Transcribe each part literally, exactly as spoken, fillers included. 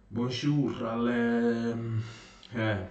Bonjour alle... Eh,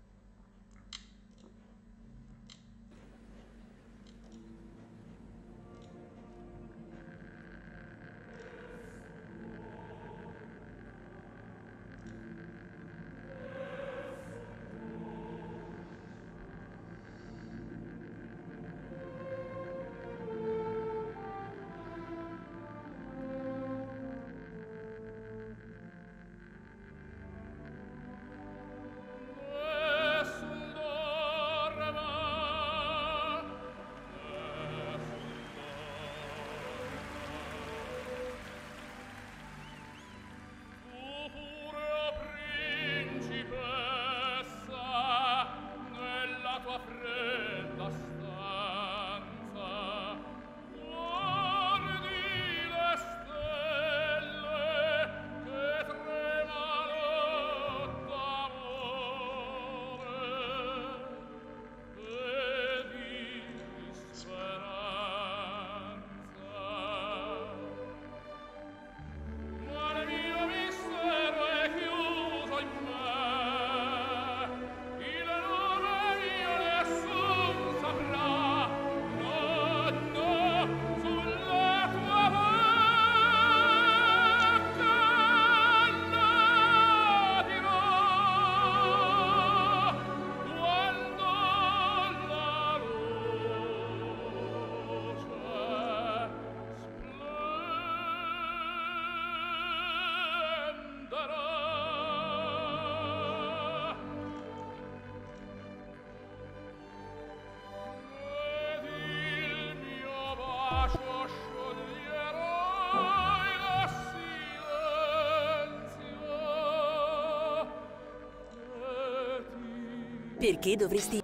Perché dovresti...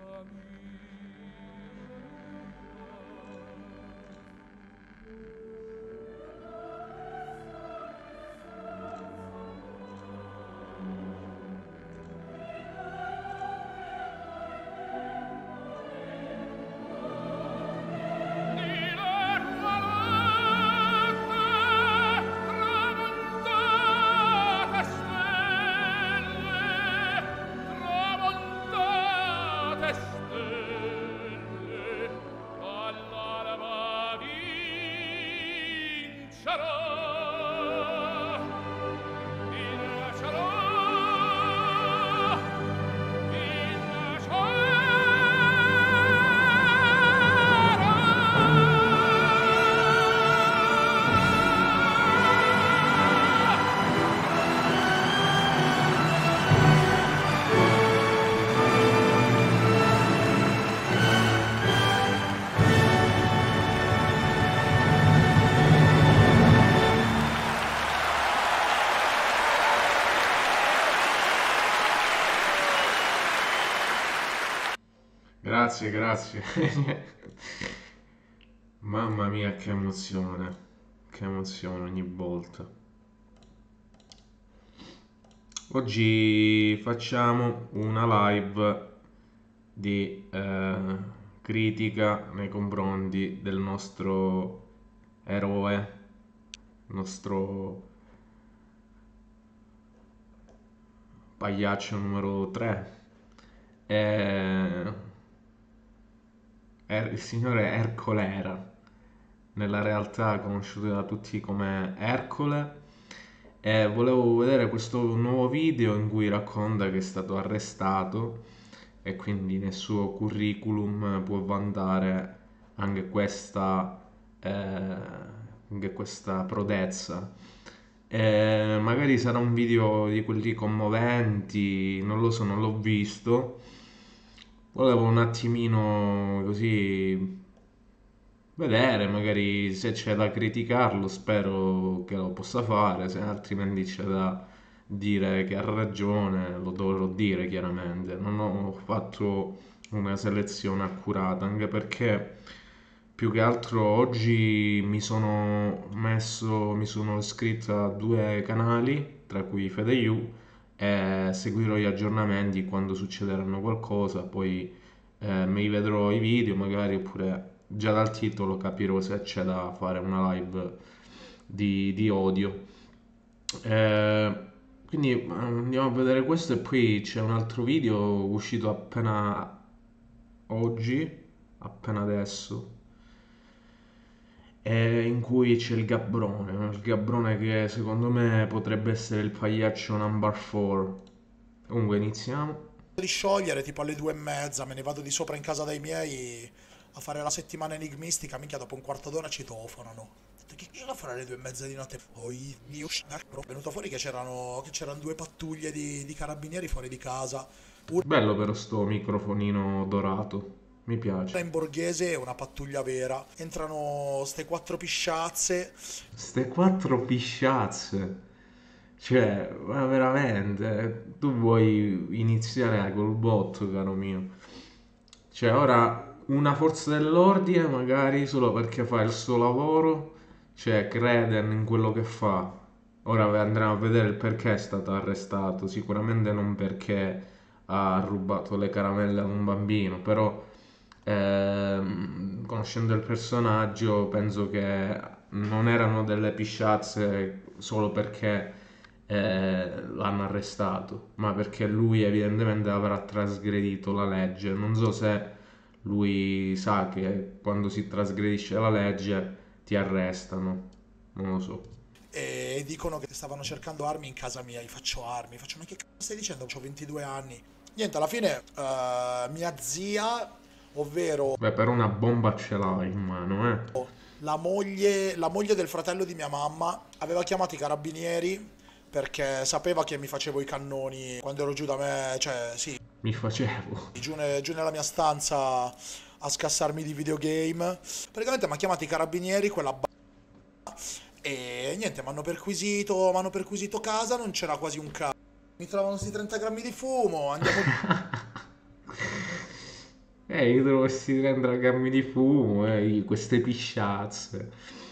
grazie, grazie. Mamma mia, che emozione. Che emozione ogni volta. Oggi facciamo una live di eh, critica nei confronti del nostro eroe, nostro pagliaccio numero tre. È, è il signore Ercolera, nella realtà conosciuto da tutti come Ercole. E volevo vedere questo nuovo video in cui racconta che è stato arrestato e quindi nel suo curriculum può vantare anche questa, eh, anche questa prodezza. Eh, magari sarà un video di quelli commoventi, non lo so, non l'ho visto. Volevo un attimino così vedere, magari se c'è da criticarlo, spero che lo possa fare, se altrimenti c'è da dire che ha ragione, lo dovrò dire chiaramente. Non ho fatto una selezione accurata, anche perché più che altro oggi mi sono messo, mi sono iscritto a due canali, tra cui FedeYou, e seguirò gli aggiornamenti quando succederanno qualcosa, poi eh, mi vedrò i video magari, oppure già dal titolo capirò se c'è da fare una live di, di odio. Eh, Quindi eh, andiamo a vedere questo e poi c'è un altro video uscito appena oggi, appena adesso, e in cui c'è il Gabbrone, il Gabbrone che secondo me potrebbe essere il pagliaccio number four. Comunque iniziamo. Di sciogliere tipo alle due e mezza, me ne vado di sopra in casa dai miei a fare la settimana enigmistica, minchia dopo un quarto d'ora citofonano. Ho detto, che cosa fare alle due e mezza di notte? Poi io è venuto fuori che c'erano che c'erano due pattuglie di, di carabinieri fuori di casa, una Bello però sto microfonino dorato, mi piace. in borghese e una pattuglia vera. Entrano ste quattro pisciazze. Ste quattro pisciazze, cioè, ma veramente, tu vuoi iniziare col botto, caro mio. Cioè, ora una forza dell'ordine, magari solo perché fa il suo lavoro, cioè, crede in quello che fa. Ora andremo a vedere il perché è stato arrestato. Sicuramente non perché ha rubato le caramelle ad un bambino, però ehm, conoscendo il personaggio, penso che non erano delle pisciazze solo perché eh, l'hanno arrestato, ma perché lui evidentemente avrà trasgredito la legge. Non so se lui sa che quando si trasgredisce la legge ti arrestano, non lo so. E dicono che stavano cercando armi in casa mia. Gli faccio armi, faccio ma che cazzo stai dicendo? Ho ventidue anni. Niente, alla fine eh, mia zia, ovvero Beh, però una bomba ce l'ha in mano, eh. la moglie, la moglie del fratello di mia mamma, aveva chiamato i carabinieri perché sapeva che mi facevo i cannoni quando ero giù da me, cioè sì, Mi facevo. giù, ne- giù nella mia stanza a scassarmi di videogame. Praticamente mi ha chiamato i carabinieri, quella b***a, e niente, mi hanno perquisito, m'hanno perquisito casa, non c'era quasi un cazzo. Mi trovano questi trenta grammi di fumo, andiamo Eh, io dovresti prendere gammi di fumo, eh, queste pisciazze.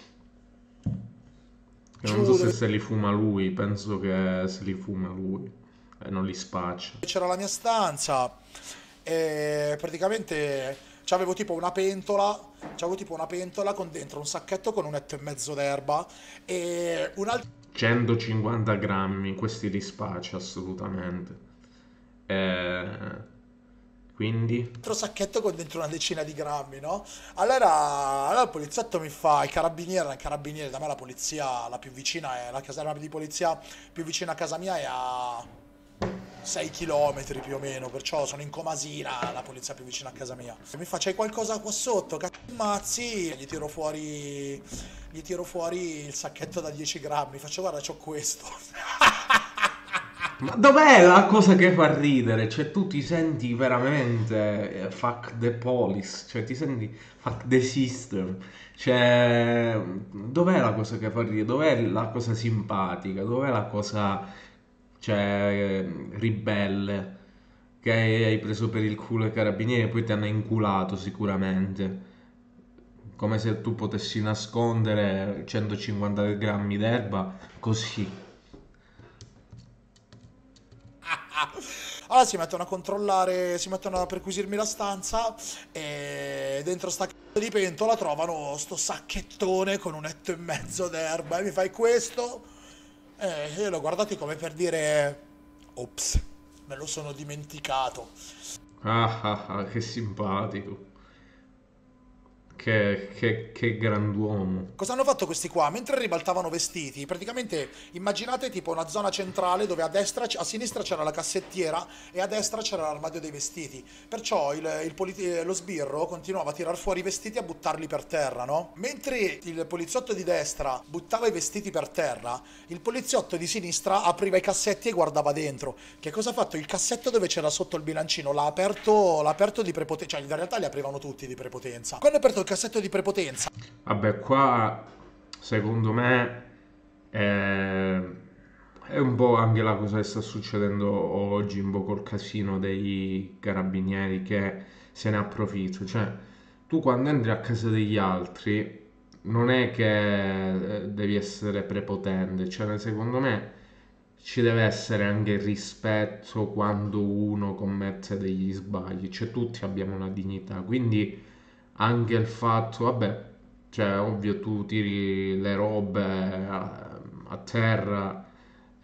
Che non so giù se dove se li fuma lui, penso che se li fuma lui e non li spaccia. c'era la mia stanza e praticamente c'avevo tipo una pentola, c'avevo tipo una pentola con dentro un sacchetto con un etto e mezzo d'erba e un altro centocinquanta grammi, questi li spaccia assolutamente. Eh, quindi, sacchetto con dentro una decina di grammi, no? Allora, allora il poliziotto mi fa, i carabinieri, i carabinieri, da me la polizia, la più vicina è, la caserma di polizia più vicina a casa mia è a sei chilometri più o meno, perciò sono in Comasina, la polizia più vicina a casa mia. Mi fa, c'hai qualcosa qua sotto? Cazzo mazzi, gli tiro fuori, gli tiro fuori il sacchetto da dieci grammi, faccio guarda, c'ho questo. ma dov'è la cosa che fa ridere? Cioè, tu ti senti veramente eh, fuck the police, cioè ti senti fuck the system. Cioè, dov'è la cosa che fa ridere? Dov'è la cosa simpatica? Dov'è la cosa, cioè, eh, ribelle? Che hai hai preso per il culo i carabinieri e poi ti hanno inculato sicuramente. Come se tu potessi nascondere centocinquanta grammi d'erba così. Allora si mettono a controllare, si mettono a perquisirmi la stanza e dentro sta c***o di pentola trovano sto sacchettone con un etto e mezzo d'erba e mi fai questo? E io l'ho guardato come per dire, ops, me lo sono dimenticato. Ah, ah, ah, che simpatico. Che, che, che grand'uomo. Cosa hanno fatto questi qua? Mentre ribaltavano vestiti, praticamente immaginate tipo una zona centrale dove a destra, a sinistra c'era la cassettiera e a destra c'era l'armadio dei vestiti. Perciò il, il politi- lo sbirro continuava a tirar fuori i vestiti e a buttarli per terra, no? Mentre il poliziotto di destra buttava i vestiti per terra, il poliziotto di sinistra apriva i cassetti e guardava dentro. Che cosa ha fatto? Il cassetto dove c'era sotto il bilancino l'ha aperto, l'ha aperto di prepotenza, cioè in realtà li aprivano tutti di prepotenza. Quando ha aperto il cassetto di prepotenza, Vabbè, qua secondo me è, è un po' anche la cosa che sta succedendo oggi, un po' col casino dei carabinieri che se ne approfitta. Cioè, tu quando entri a casa degli altri non è che eh, devi essere prepotente, cioè secondo me ci deve essere anche il rispetto quando uno commette degli sbagli, cioè tutti abbiamo una dignità, quindi anche il fatto, vabbè, cioè ovvio tu tiri le robe a, a terra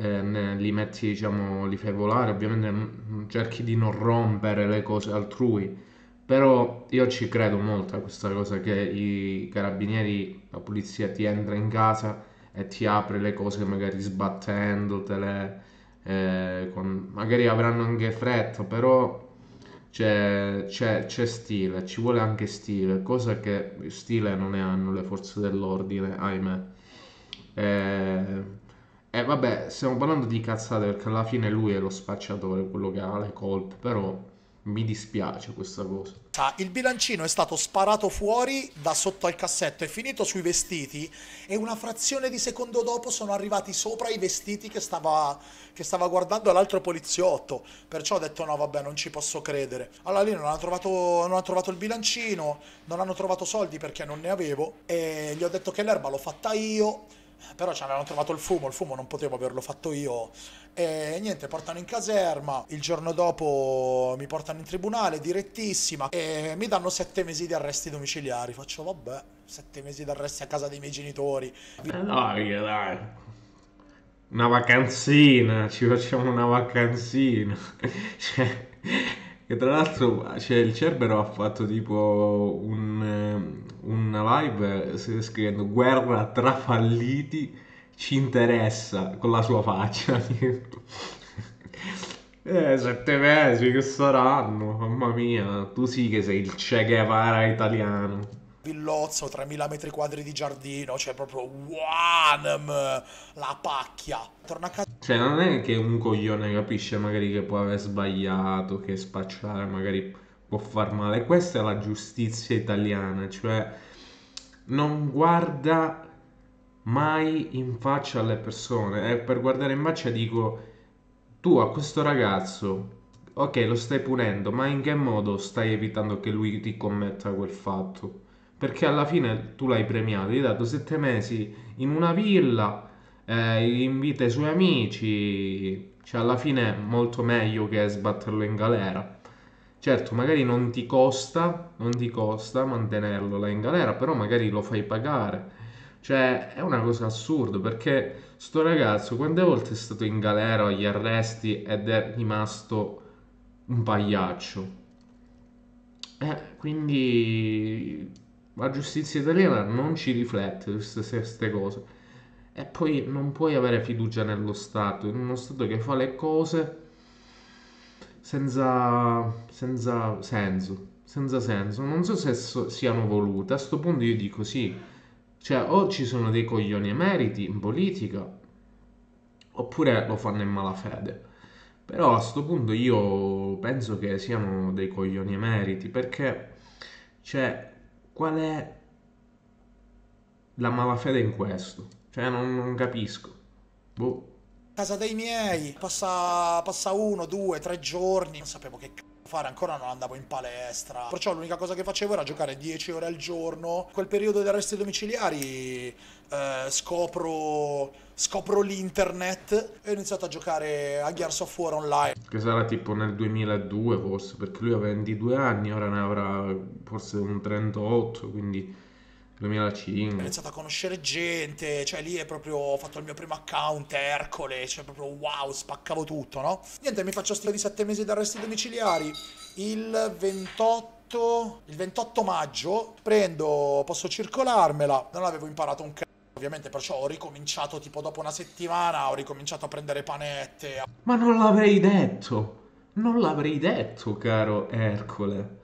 eh, ne- li metti, diciamo, li fai volare, ovviamente mm, cerchi di non rompere le cose altrui, però io ci credo molto a questa cosa che i carabinieri, la polizia ti entra in casa e ti apre le cose magari sbattendotele, eh, con- magari avranno anche fretta, però c'è, c'è- c'è stile, ci vuole anche stile, cosa che stile non ne hanno le forze dell'ordine, ahimè. E, e vabbè, stiamo parlando di cazzate perché alla fine lui è lo spacciatore, quello che ha le colpe, però mi dispiace questa cosa. Ah, il bilancino è stato sparato fuori da sotto al cassetto, è finito sui vestiti e una frazione di secondo dopo sono arrivati sopra i vestiti che stava, che stava guardando l'altro poliziotto. Perciò ho detto no, vabbè, non ci posso credere. Allora lì non hanno trovato, non hanno trovato il bilancino, non hanno trovato soldi perché non ne avevo e gli ho detto che l'erba l'ho fatta io. Però ci avevano trovato il fumo, il fumo non potevo averlo fatto io. E niente, portano in caserma, il giorno dopo mi portano in tribunale, direttissima, e mi danno sette mesi di arresti domiciliari. Faccio, vabbè, sette mesi di arresti a casa dei miei genitori. Eh dai, che dai. Una vacanzina, ci facciamo una vacanzina. Cioè, che tra l'altro, cioè, il Cerbero ha fatto tipo un, eh, una live eh, scrivendo guerra tra falliti, ci interessa con la sua faccia. Eh, sette mesi che saranno, mamma mia, tu sì che sei il Che Guevara italiano. Villozzo, tremila metri quadri di giardino, cioè proprio Wanam, la pacchia. Torna a casa. Cioè, non è che un coglione capisce magari che può aver sbagliato, che spacciare magari può far male. Questa è la giustizia italiana, cioè non guarda mai in faccia alle persone. E per guardare in faccia dico, tu a questo ragazzo, ok, lo stai punendo, ma in che modo stai evitando che lui ti commetta quel fatto? Perché alla fine tu l'hai premiato, gli hai dato sette mesi in una villa, eh, invita i suoi amici, cioè alla fine è molto meglio che sbatterlo in galera. Certo, magari non ti costa, non ti costa mantenerlo là in galera, però magari lo fai pagare. Cioè, è una cosa assurda perché sto ragazzo quante volte è stato in galera agli arresti ed è rimasto un pagliaccio. Eh, quindi la giustizia italiana non ci riflette su queste queste cose. E poi non puoi avere fiducia nello Stato, in uno Stato che fa le cose senza, senza senso, senza senso. Non so se so- siano volute. A sto punto io dico sì. Cioè, o ci sono dei coglioni emeriti in politica, oppure lo fanno in malafede. Però a sto punto io penso che siano dei coglioni emeriti, perché, cioè, qual è la malafede in questo? Cioè, non, non capisco. Boh. Casa dei miei, passa, passa uno, due, tre giorni, non sapevo che c***o fare, ancora non andavo in palestra. Perciò l'unica cosa che facevo era giocare dieci ore al giorno. Quel periodo di arresti domiciliari eh, scopro, scopro l'internet e ho iniziato a giocare a Gears of War online. Che sarà tipo nel duemiladue forse, perché lui ha ventidue anni, ora ne avrà forse un trentotto, quindi Ho duemilacinque. iniziato a conoscere gente, cioè lì è proprio, ho fatto il mio primo account, Ercole, cioè proprio wow, spaccavo tutto, no? Niente, mi faccio stile di sette mesi di arresti domiciliari, il ventotto, il ventotto maggio prendo, posso circolarmela, non avevo imparato un c***o ovviamente, perciò ho ricominciato tipo dopo una settimana, ho ricominciato a prendere panette. Ma non l'avrei detto! Non l'avrei detto, caro Ercole.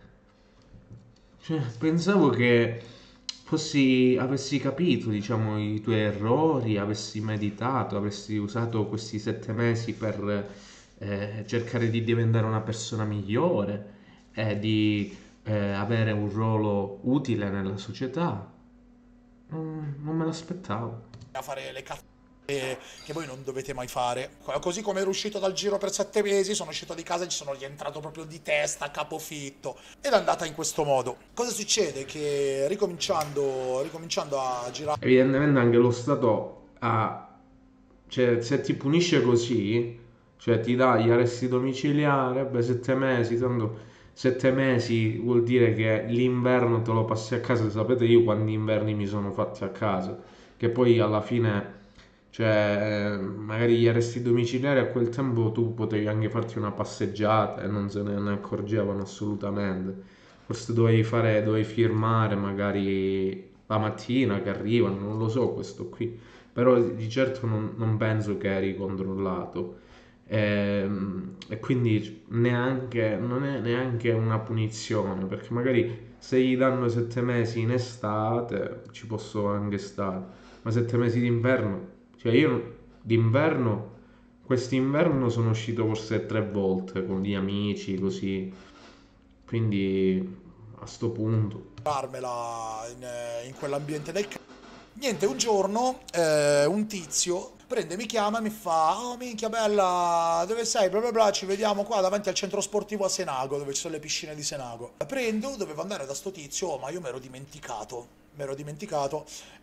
Cioè, pensavo che fossi, avessi capito, diciamo, i tuoi errori, avessi meditato, avessi usato questi sette mesi per eh, cercare di diventare una persona migliore e di eh, avere un ruolo utile nella società. Non, non me l'aspettavo. A fare le cazzate che voi non dovete mai fare. Così come ero uscito dal giro per sette mesi, sono uscito di casa e ci sono rientrato proprio di testa, a capofitto. Ed è andata in questo modo. Cosa succede? Che ricominciando, ricominciando a girare Evidentemente anche lo Stato ha, cioè se ti punisce così, cioè ti dà gli arresti domiciliari, beh, sette mesi, tanto sette mesi vuol dire che l'inverno te lo passi a casa. Sapete io quanti inverni mi sono fatti a casa, che poi alla fine Cioè, magari gli arresti domiciliari a quel tempo tu potevi anche farti una passeggiata e non se ne accorgevano assolutamente. Forse dovevi fare, dovevi firmare magari la mattina che arrivano, non lo so questo qui. Però di certo non, non penso che eri controllato. Ehm, E, quindi neanche, non è neanche una punizione, perché magari se gli danno sette mesi in estate ci posso anche stare, ma sette mesi d'inverno, cioè io d'inverno, quest'inverno sono uscito forse tre volte con gli amici, così, quindi a sto punto. farmela in, in quell'ambiente del c***o. Niente, un giorno eh, un tizio prende, mi chiama e mi fa: "Oh minchia bella, dove sei? Bla bla bla, ci vediamo qua davanti al centro sportivo a Senago, dove ci sono le piscine di Senago." Prendo, dovevo andare da sto tizio, oh, ma io mi ero dimenticato, mi ero dimenticato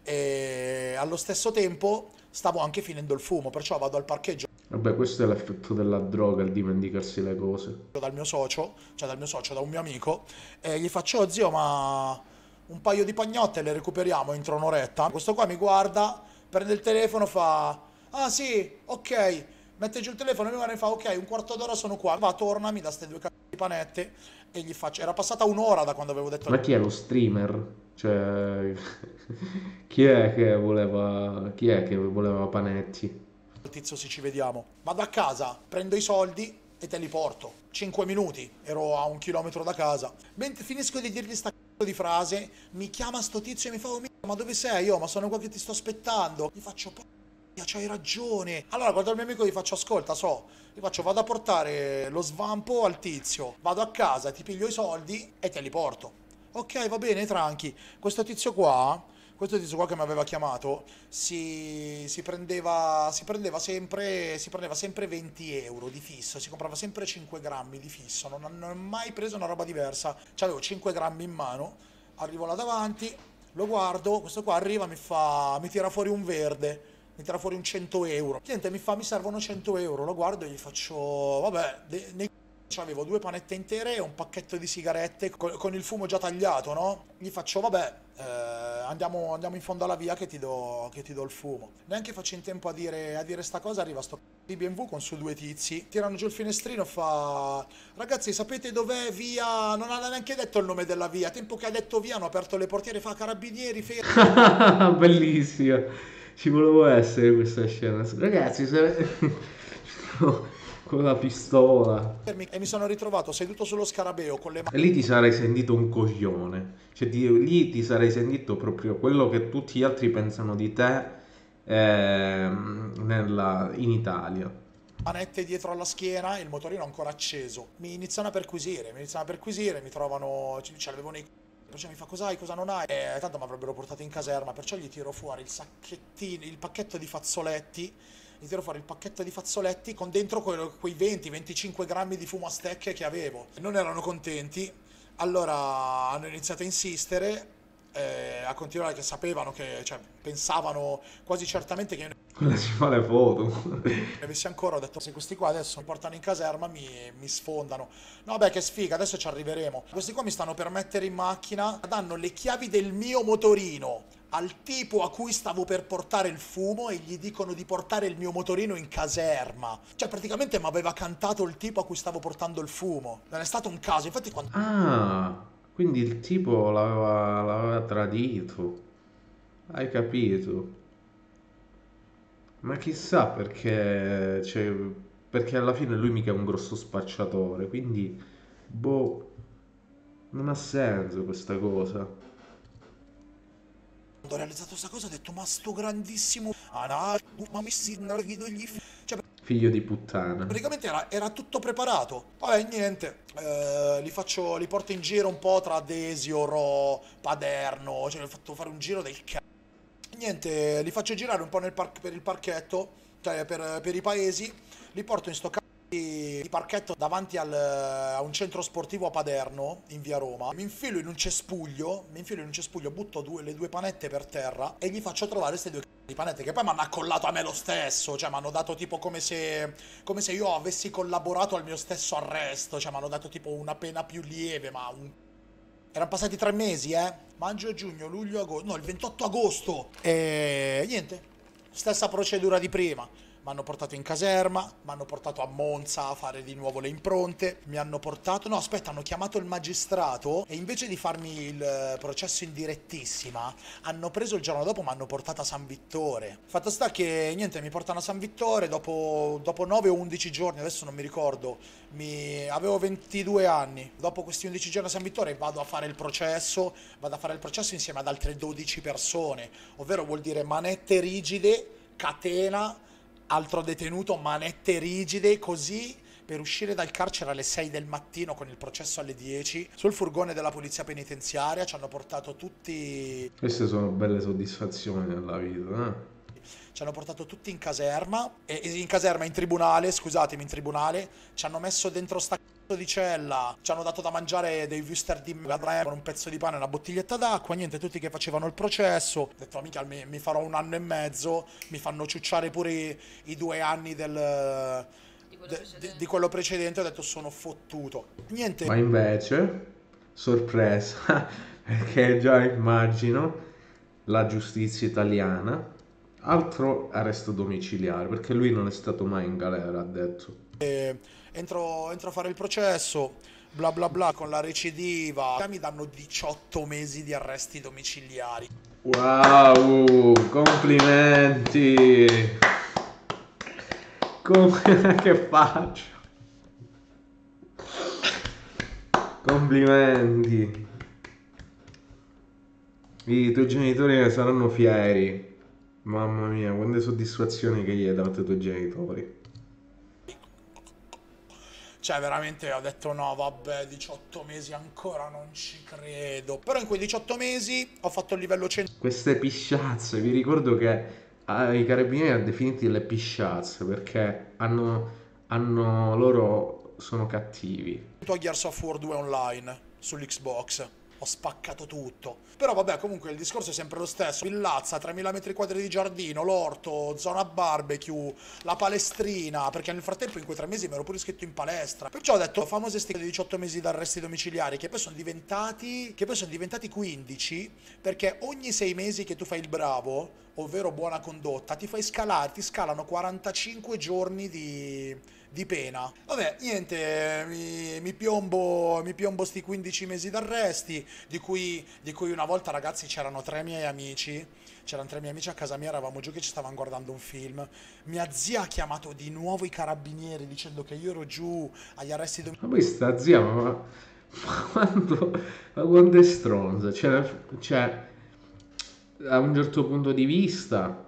e allo stesso tempo stavo anche finendo il fumo, perciò vado al parcheggio Vabbè, questo è l'effetto della droga, il dimenticarsi le cose. dal mio socio, cioè dal mio socio, da un mio amico, e gli faccio: "Oh, zio, ma un paio di pagnotte le recuperiamo entro un'oretta?" Questo qua mi guarda, prende il telefono, fa: "Ah sì, ok." Mette giù il telefono, mi guarda e fa: "Ok, un quarto d'ora sono qua." Va, torna, mi dà ste due cazzo di panette e gli faccio. Era passata un'ora da quando avevo detto Ma chi è lo streamer? Cioè, chi è che voleva, chi è che voleva Panetti? al tizio: "Sì, ci vediamo." Vado a casa, prendo i soldi e te li porto. cinque minuti, ero a un chilometro da casa. Mentre finisco di dirgli sta cazzo di frase, mi chiama sto tizio e mi fa: "Oh, minchia, ma dove sei?" Io: "Ma sono qua che ti sto aspettando." Gli faccio: "Porca, c'hai ragione." Allora guardo il mio amico e gli faccio: "Ascolta, so." Gli faccio: "Vado a portare lo svampo al tizio. Vado a casa, ti piglio i soldi e te li porto." "Ok, va bene, tranqui." Questo tizio qua, questo tizio qua che mi aveva chiamato, si, si prendeva, si prendeva sempre, si prendeva sempre venti euro di fisso, si comprava sempre cinque grammi di fisso, non, non ho mai preso una roba diversa. C'avevo cinque grammi in mano, arrivo là davanti, lo guardo, questo qua arriva, mi fa, mi tira fuori un verde, mi tira fuori un cento euro. Niente, mi fa: "Mi servono cento euro." Lo guardo e gli faccio: "Vabbè, de- nei avevo due panette intere e un pacchetto di sigarette co- con, il fumo già tagliato, no?" Gli faccio: "Vabbè, eh, andiamo, andiamo in fondo alla via che ti do, che ti do il fumo." Neanche faccio in tempo a dire, a dire sta cosa, arriva sto c***o di B M W con su due tizi, tirano giù il finestrino e fa: "Ragazzi, sapete dov'è via?" Non ha neanche detto il nome della via. Tempo che ha detto via, hanno aperto le portiere, fa: "Carabinieri, fermi." Bellissima, ci volevo essere questa scena. Ragazzi, se... con la pistola. E mi sono ritrovato seduto sullo scarabeo con le E lì ti sarei sentito un coglione. Cioè, ti- lì ti sarei sentito proprio quello che tutti gli altri pensano di te ehm, nella- in Italia. manette dietro alla schiena e il motorino ancora acceso. Mi iniziano a perquisire, mi iniziano a perquisire, mi trovano, ce ce l'avevo nei c***o, perciò mi fa: "Cos'hai, cosa non hai?" E tanto mi avrebbero portato in caserma, perciò gli tiro fuori il sacchettino, il pacchetto di fazzoletti, gli tiro fuori il pacchetto di fazzoletti con dentro que- quei venti venticinque grammi di fumo a stecche che avevo. Non erano contenti, allora hanno iniziato a insistere, eh, a continuare, che sapevano che, cioè, pensavano quasi certamente che io Quella si fa le foto. ne avessi ancora. Ho detto: "Se questi qua adesso mi portano in caserma mi, mi sfondano." No, beh, che sfiga, adesso ci arriveremo. Questi qua mi stanno per mettere in macchina, danno le chiavi del mio motorino al tipo a cui stavo per portare il fumo e gli dicono di portare il mio motorino in caserma. Cioè, praticamente mi aveva cantato il tipo a cui stavo portando il fumo. Non è stato un caso, infatti quando Ah, quindi il tipo l'aveva l'aveva tradito. Hai capito? Ma chissà perché, cioè, perché alla fine lui mica è un grosso spacciatore, quindi, boh, non ha senso questa cosa. ho realizzato questa cosa ho detto: "Ma sto grandissimo... Ah, no, ma mi si innervido gli... f-". Cioè, Figlio di puttana. praticamente era, era tutto preparato. Vabbè, niente, eh, li faccio, li porto in giro un po' tra Desio, Ro, Paderno, cioè li ho fatto fare un giro del c***o. Niente, li faccio girare un po' nel par- per il parchetto, cioè per, per i paesi, li porto in sto c***o di, di parchetto davanti al- a un centro sportivo a Paderno, in via Roma. Mi infilo in un cespuglio, mi infilo in un cespuglio, butto due- le due panette per terra e gli faccio trovare queste due c***o di panette che poi mi hanno accollato a me lo stesso, cioè mi hanno dato tipo come se, come se io avessi collaborato al mio stesso arresto, cioè mi hanno dato tipo una pena più lieve, ma un... Erano passati tre mesi, eh? Maggio, giugno, luglio, agosto. No, il ventotto agosto. E niente. Stessa procedura di prima. Mi hanno portato in caserma, mi hanno portato a Monza a fare di nuovo le impronte, mi hanno portato... No, aspetta, hanno chiamato il magistrato e invece di farmi il processo in direttissima, hanno preso il giorno dopo, mi hanno portato a San Vittore. Fatto sta che, niente, mi portano a San Vittore, dopo, dopo nove o undici giorni, adesso non mi ricordo, mi... avevo ventidue anni. Dopo questi undici giorni a San Vittore vado a fare il processo, vado a fare il processo insieme ad altre dodici persone, ovvero vuol dire manette rigide, catena, altro detenuto, manette rigide, così per uscire dal carcere alle sei del mattino con il processo alle dieci. Sul furgone della polizia penitenziaria ci hanno portato tutti... Queste sono belle soddisfazioni nella vita, eh? Ci hanno portato tutti in caserma, e in caserma, in tribunale, scusatemi, in tribunale, ci hanno messo dentro sta c***o di cella, ci hanno dato da mangiare dei wuster di merda con un pezzo di pane e una bottiglietta d'acqua, niente, tutti che facevano il processo. Ho detto, mica mi, mi farò un anno e mezzo, mi fanno ciucciare pure i, i due anni del... Di quello, de, di, di quello precedente. Ho detto, sono fottuto. Niente. Ma invece, sorpresa, perché già immagino la giustizia italiana, altro arresto domiciliare, perché lui non è stato mai in galera, ha detto. E entro, entro a fare il processo, bla bla bla, con la recidiva. Mi danno diciotto mesi di arresti domiciliari. Wow, complimenti! Com- che faccio? Complimenti! I tuoi genitori ne saranno fieri. Mamma mia, quante soddisfazioni che gli hai dato ai tuoi genitori. Cioè, veramente ho detto no, vabbè, diciotto mesi ancora, non ci credo. Però in quei diciotto mesi ho fatto il livello cento. Queste pisciazze, vi ricordo che ah, i carabinieri hanno definito le pisciazze perché hanno, hanno loro sono cattivi. A Gears of War due online sull'Xbox. Ho spaccato tutto. Però vabbè, comunque il discorso è sempre lo stesso. Villazza, tremila metri quadri di giardino, l'orto, zona barbecue, la palestrina, perché nel frattempo in quei tre mesi mi ero pure iscritto in palestra. Perciò ho detto, famose stiche di diciotto mesi di arresti domiciliari, che poi sono diventati che poi sono diventati quindici, perché ogni sei mesi che tu fai il bravo, ovvero buona condotta, ti fai scalare, ti scalano quarantacinque giorni di di pena. Vabbè, niente, mi, mi piombo mi piombo sti quindici mesi d'arresti, di cui, di cui una volta, ragazzi, c'erano tre miei amici, c'erano tre miei amici a casa mia, eravamo giù che ci stavano guardando un film. Mia zia ha chiamato di nuovo i carabinieri dicendo che io ero giù agli arresti domiciliari. Ma poi sta zia, ma, ma quanto, ma quanto è stronza, cioè, cioè, a un certo punto di vista,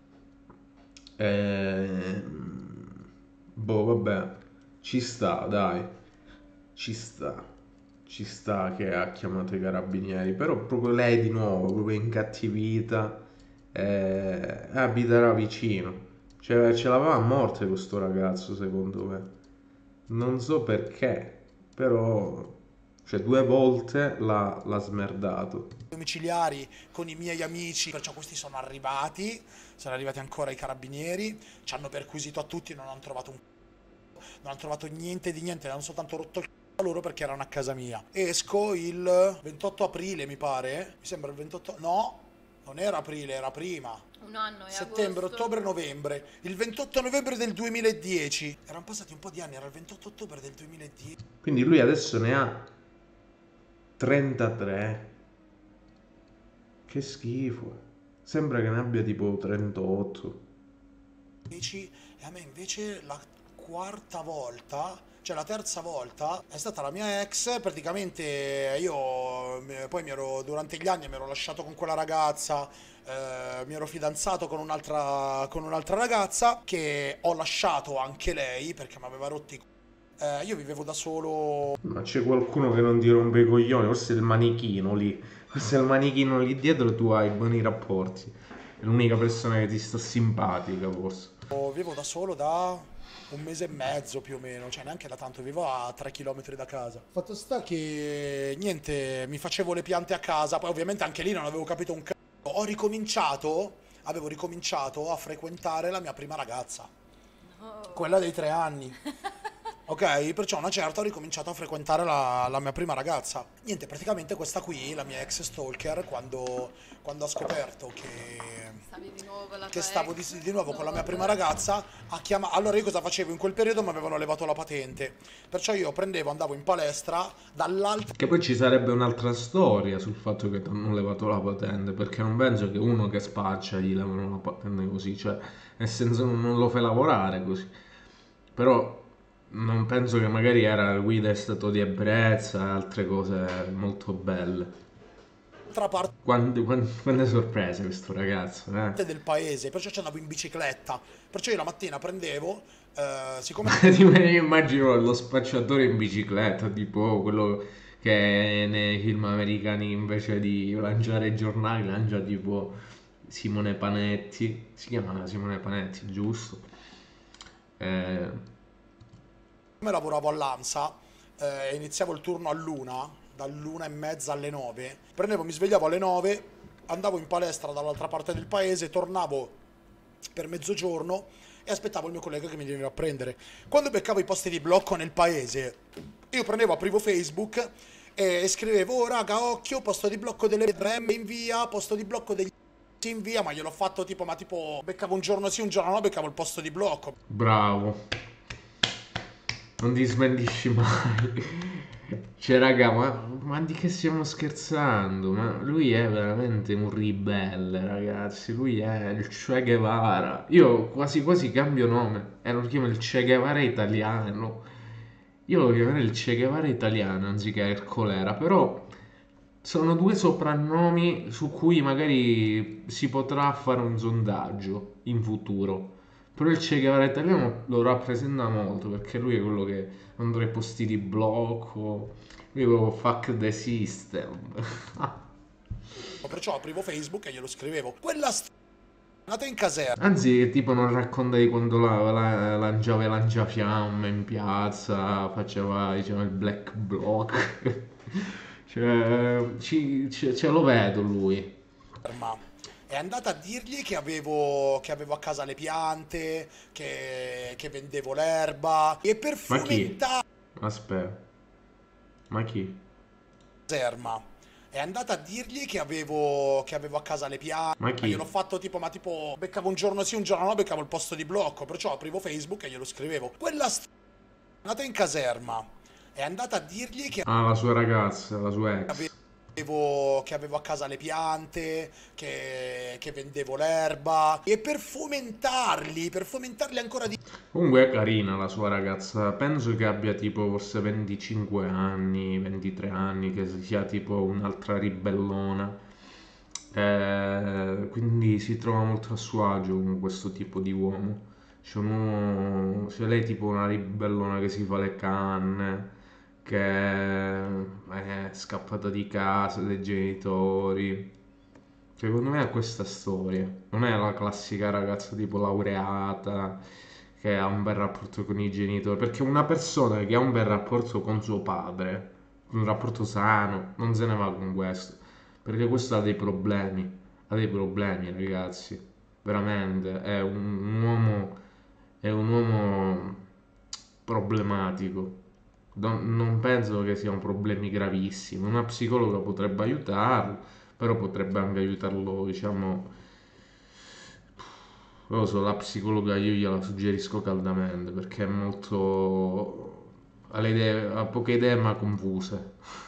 eh, boh, vabbè, ci sta, dai, ci sta, ci sta che ha chiamato i carabinieri, però proprio lei di nuovo, proprio incattivita, eh, abiterà vicino, cioè ce l'aveva a morte questo ragazzo, secondo me, non so perché, però, cioè due volte l'ha, l'ha smerdato. Domiciliari con i miei amici, perciò questi sono arrivati, sono arrivati ancora i carabinieri, ci hanno perquisito a tutti, non hanno trovato un non hanno trovato niente di niente, hanno soltanto rotto il c***o a loro perché erano a casa mia. Esco il ventotto aprile, mi pare, mi sembra il ventotto, no, non era aprile, era prima. Un anno, è Settembre, agosto. ottobre, novembre. Il ventotto novembre del duemiladieci. Erano passati un po' di anni, era il ventotto ottobre del duemiladieci. Quindi lui adesso ne ha trentatré. Che schifo. Sembra che ne abbia tipo trentotto. E a me invece la quarta volta, cioè la terza volta, è stata la mia ex. Praticamente io eh, poi mi ero, durante gli anni mi ero lasciato con quella ragazza, eh, mi ero fidanzato con un'altra con un'altra ragazza che ho lasciato anche lei perché mi aveva rotti i c***o. Eh, io vivevo da solo. Ma c'è qualcuno che non ti rompe i coglioni, forse è il manichino lì. Forse è il manichino lì dietro, tu hai buoni rapporti. È l'unica persona che ti sta simpatica, forse. Vivo da solo da un mese e mezzo più o meno, cioè neanche da tanto, vivo a tre chilometri da casa. Fatto sta che niente, mi facevo le piante a casa, poi ovviamente anche lì non avevo capito un c***o. Ho ricominciato, avevo ricominciato a frequentare la mia prima ragazza, No. quella dei tre anni. Ok, perciò a una certa ho ricominciato a frequentare la, la mia prima ragazza. Niente, praticamente questa qui, la mia ex stalker, quando, quando ha scoperto che, Stavi di nuovo con la che tua stavo di, ex? di nuovo No, con la mia prima vabbè. ragazza, ha chiamato... Allora io cosa facevo? In quel periodo mi avevano levato la patente. Perciò io prendevo, andavo in palestra, dall'altra Che poi ci sarebbe un'altra storia sul fatto che ti hanno levato la patente, perché non penso che uno che spaccia gli levano la patente così, cioè, nel senso non lo fai lavorare così. Però non penso che magari era guida in stato di ebbrezza e altre cose molto belle. parte Quante, quante, quante sorprese questo ragazzo, eh? del paese, perciò ci andavo in bicicletta. Perciò io la mattina prendevo, eh, siccome Ti immagino lo spacciatore in bicicletta, tipo quello che nei film americani invece di lanciare i giornali lancia tipo Simone Panetti, si chiama Simone Panetti, giusto? Eh, lavoravo all'ANSA, eh, iniziavo il turno all'una, dall'una e mezza alle nove, prendevo, mi svegliavo alle nove, andavo in palestra dall'altra parte del paese, tornavo per mezzogiorno e aspettavo il mio collega che mi veniva a prendere. Quando beccavo i posti di blocco nel paese, io prendevo, aprivo Facebook e scrivevo: oh raga, occhio, posto di blocco delle R M in via, posto di blocco degli in via, ma gliel'ho fatto tipo, ma tipo, beccavo un giorno sì, un giorno no, beccavo il posto di blocco. bravo, non ti smentisci mai. Cioè, raga, ma, ma di che stiamo scherzando? Ma lui è veramente un ribelle, ragazzi. Lui è il Che Guevara. Io quasi quasi cambio nome e lo chiamo il Che Guevara italiano. Io lo chiamerei il Che Guevara italiano anziché il colera, però sono due soprannomi su cui magari si potrà fare un sondaggio in futuro. Però il Che Guevara italiano lo rappresenta molto perché lui è quello che andrà ai posti di blocco. Lui è proprio fuck the system. Perciò aprivo Facebook e glielo scrivevo. Quella st- andata in caserma. Anzi, tipo non racconta di quando la, la, lanciava i lanciafiamme in piazza, faceva diciamo, il black bloc. Cioè, ci- ce ce lo vedo lui. È andata a dirgli che avevo, che avevo a casa le piante, che, che vendevo l'erba e per Ma chi? fomentare Aspetta, ma chi? la caserma. È andata a dirgli che avevo, che avevo a casa le piante. Ma Gliel'ho chi? fatto tipo, ma tipo, beccavo un giorno sì, un giorno no, beccavo il posto di blocco. Perciò aprivo Facebook e glielo scrivevo. Quella st- è andata in caserma. È andata a dirgli che Ah, la sua ragazza, la sua ex. avevo, che avevo a casa le piante, che, che vendevo l'erba e per fomentarli, per fomentarli ancora di Comunque è carina la sua ragazza, penso che abbia tipo forse venticinque anni, ventitré anni, che sia tipo un'altra ribellona. Eh, quindi si trova molto a suo agio con questo tipo di uomo. C'è un uomo, c'è lei tipo una ribellona che si fa le canne, che è scappata di casa dai genitori. Secondo me è questa storia, non è la classica ragazza tipo laureata che ha un bel rapporto con i genitori, perché una persona che ha un bel rapporto con suo padre, un rapporto sano, non se ne va con questo, perché questo ha dei problemi, ha dei problemi ragazzi, veramente, è un, un uomo, è un uomo problematico. Non, non penso che siano problemi gravissimi, una psicologa potrebbe aiutarlo, però potrebbe anche aiutarlo, diciamo, non lo so, la psicologa io gliela suggerisco caldamente perché è molto... ha, le idee, ha poche idee ma confuse.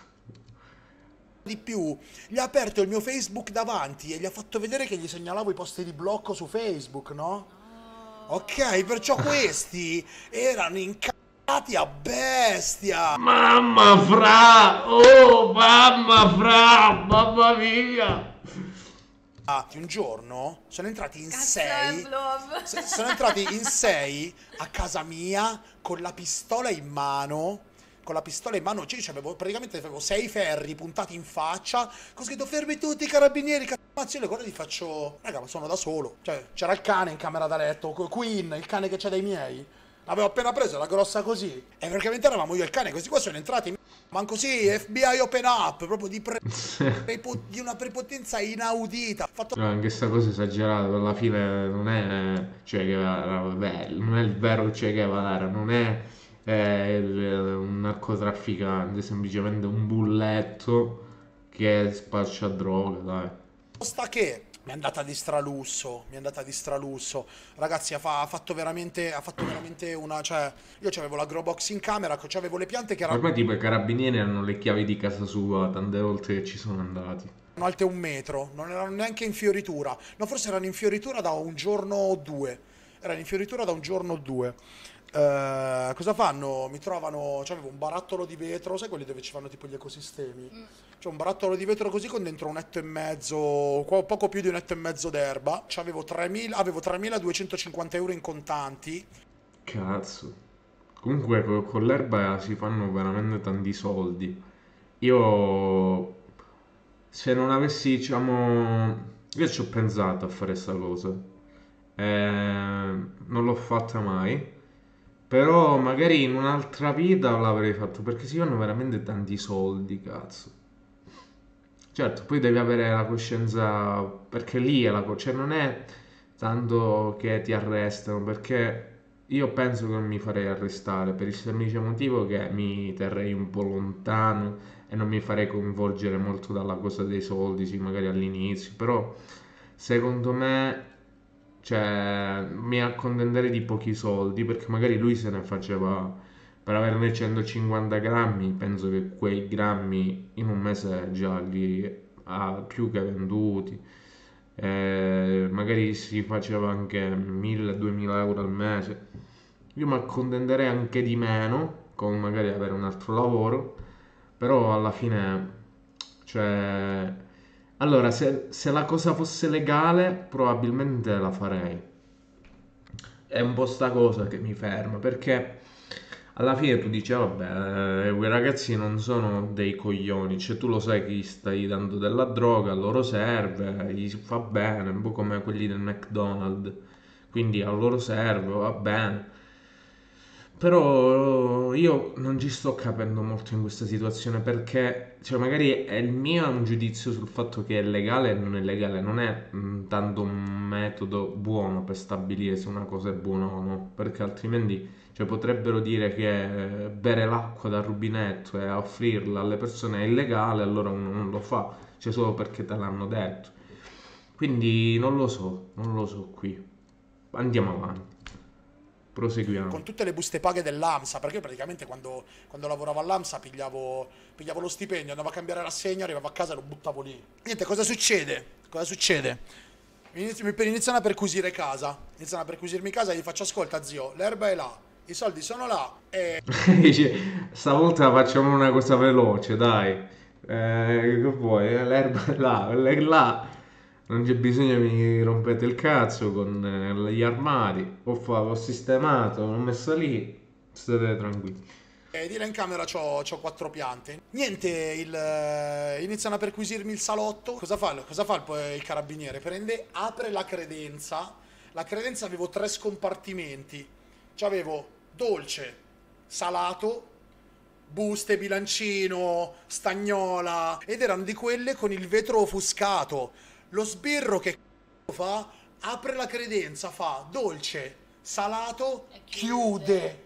di più. Gli ha aperto il mio Facebook davanti e gli ha fatto vedere che gli segnalavo i posti di blocco su Facebook, no? Ok, perciò questi erano incazzati a bestia. Mamma fra! Oh, mamma fra! Mamma mia! Un giorno sono entrati in Cazzo è sei. Blov? se- Sono entrati in sei a casa mia con la pistola in mano. Con la pistola in mano, cioè, avevo, praticamente avevo sei ferri puntati in faccia. Con scritto fermi tutti i carabinieri. Cazzo, io le guardo e gli faccio: raga, ma sono da solo. Cioè, c'era il cane in camera da letto. Queen, il cane che c'è dai miei. L'avevo appena preso, era grossa così. E praticamente eravamo io e il cane. Questi qua sono entrati. Manco sì, F B I open up. Proprio di, pre- prepo- di una prepotenza inaudita. Fatto No, anche sta cosa esagerata, alla fine non è Che Guevara, vabbè, non è il vero Che Guevara, non è è il- un narcotrafficante, semplicemente un bulletto che spaccia droga, dai. Sta che mi è andata di stralusso, mi è andata di stralusso. Ragazzi, ha, fa- ha fatto veramente, ha fatto veramente una, cioè, io c'avevo la grow box in camera, c'avevo le piante che erano Ormai tipo i carabinieri hanno le chiavi di casa sua, tante volte che ci sono andati. alte un metro, non erano neanche in fioritura. No, forse erano in fioritura da un giorno o due. Erano in fioritura da un giorno o due. Eh, cosa fanno? Mi trovano, cioè avevo un barattolo di vetro, sai quelli dove ci fanno tipo gli ecosistemi? C'è un barattolo di vetro così con dentro un etto e mezzo, qua- poco più di un etto e mezzo d'erba. C'avevo tremila, avevo tremiladuecentocinquanta euro in contanti. Cazzo. Comunque co- con l'erba si fanno veramente tanti soldi. Io, se non avessi, diciamo, io ci ho pensato a fare sta cosa. Eh, non l'ho fatta mai. Però magari in un'altra vita l'avrei fatto perché si fanno veramente tanti soldi, cazzo. Certo, poi devi avere la coscienza, perché lì è la cosa, cioè non è tanto che ti arrestano, perché io penso che non mi farei arrestare per il semplice motivo che mi terrei un po' lontano e non mi farei coinvolgere molto dalla cosa dei soldi, sì, magari all'inizio, però secondo me, cioè, mi accontenterei di pochi soldi, perché magari lui se ne faceva per averne centocinquanta grammi, penso che quei grammi in un mese già li ha più che venduti. Eh, magari si faceva anche mille-duemila euro al mese. Io mi accontenterei anche di meno, con magari avere un altro lavoro, però alla fine, cioè, allora, se, se la cosa fosse legale, probabilmente la farei. È un po' sta cosa che mi ferma, perché alla fine tu dici, "Ah, vabbè, eh, quei ragazzi non sono dei coglioni, cioè tu lo sai che gli stai dando della droga, a loro serve, gli fa bene, un po' come quelli del McDonald's, quindi a loro serve, va bene. Però io non ci sto capendo molto in questa situazione perché, cioè, magari è il mio è un giudizio sul fatto che è legale e non è legale, non è mm, tanto un metodo buono per stabilire se una cosa è buona o no, perché altrimenti, cioè, potrebbero dire che eh, bere l'acqua dal rubinetto e offrirla alle persone è illegale, allora uno non lo fa, cioè solo perché te l'hanno detto. Quindi non lo so, non lo so qui. Andiamo avanti, Con proseguiamo. tutte le buste paghe dell'AMSA, perché io praticamente quando, quando lavoravo all'AMSA pigliavo, pigliavo lo stipendio, andavo a cambiare l'assegno, arrivavo a casa e lo buttavo lì. Niente, cosa succede? Cosa succede? Mi inizi- mi per- iniziano a perquisire casa, iniziano a perquisirmi casa e gli faccio ascolta zio, l'erba è là, i soldi sono là e Dice, stavolta facciamo una cosa veloce, dai. Eh, che vuoi? Eh, L'erba è là, quella è là. Non c'è bisogno che mi rompete il cazzo con eh, gli armadi. Ho, fa- ho sistemato, l'ho messa lì. State tranquilli. E di là in camera c'ho, c'ho quattro piante. Niente, il, eh, iniziano a perquisirmi il salotto. Cosa fa, cosa fa il, il carabiniere? Prende, apre la credenza. La credenza avevo tre scompartimenti. C'avevo dolce, salato, buste, bilancino, stagnola. Ed erano di quelle con il vetro offuscato. Lo sbirro che c***o fa? Apre la credenza, fa dolce, salato, chiude.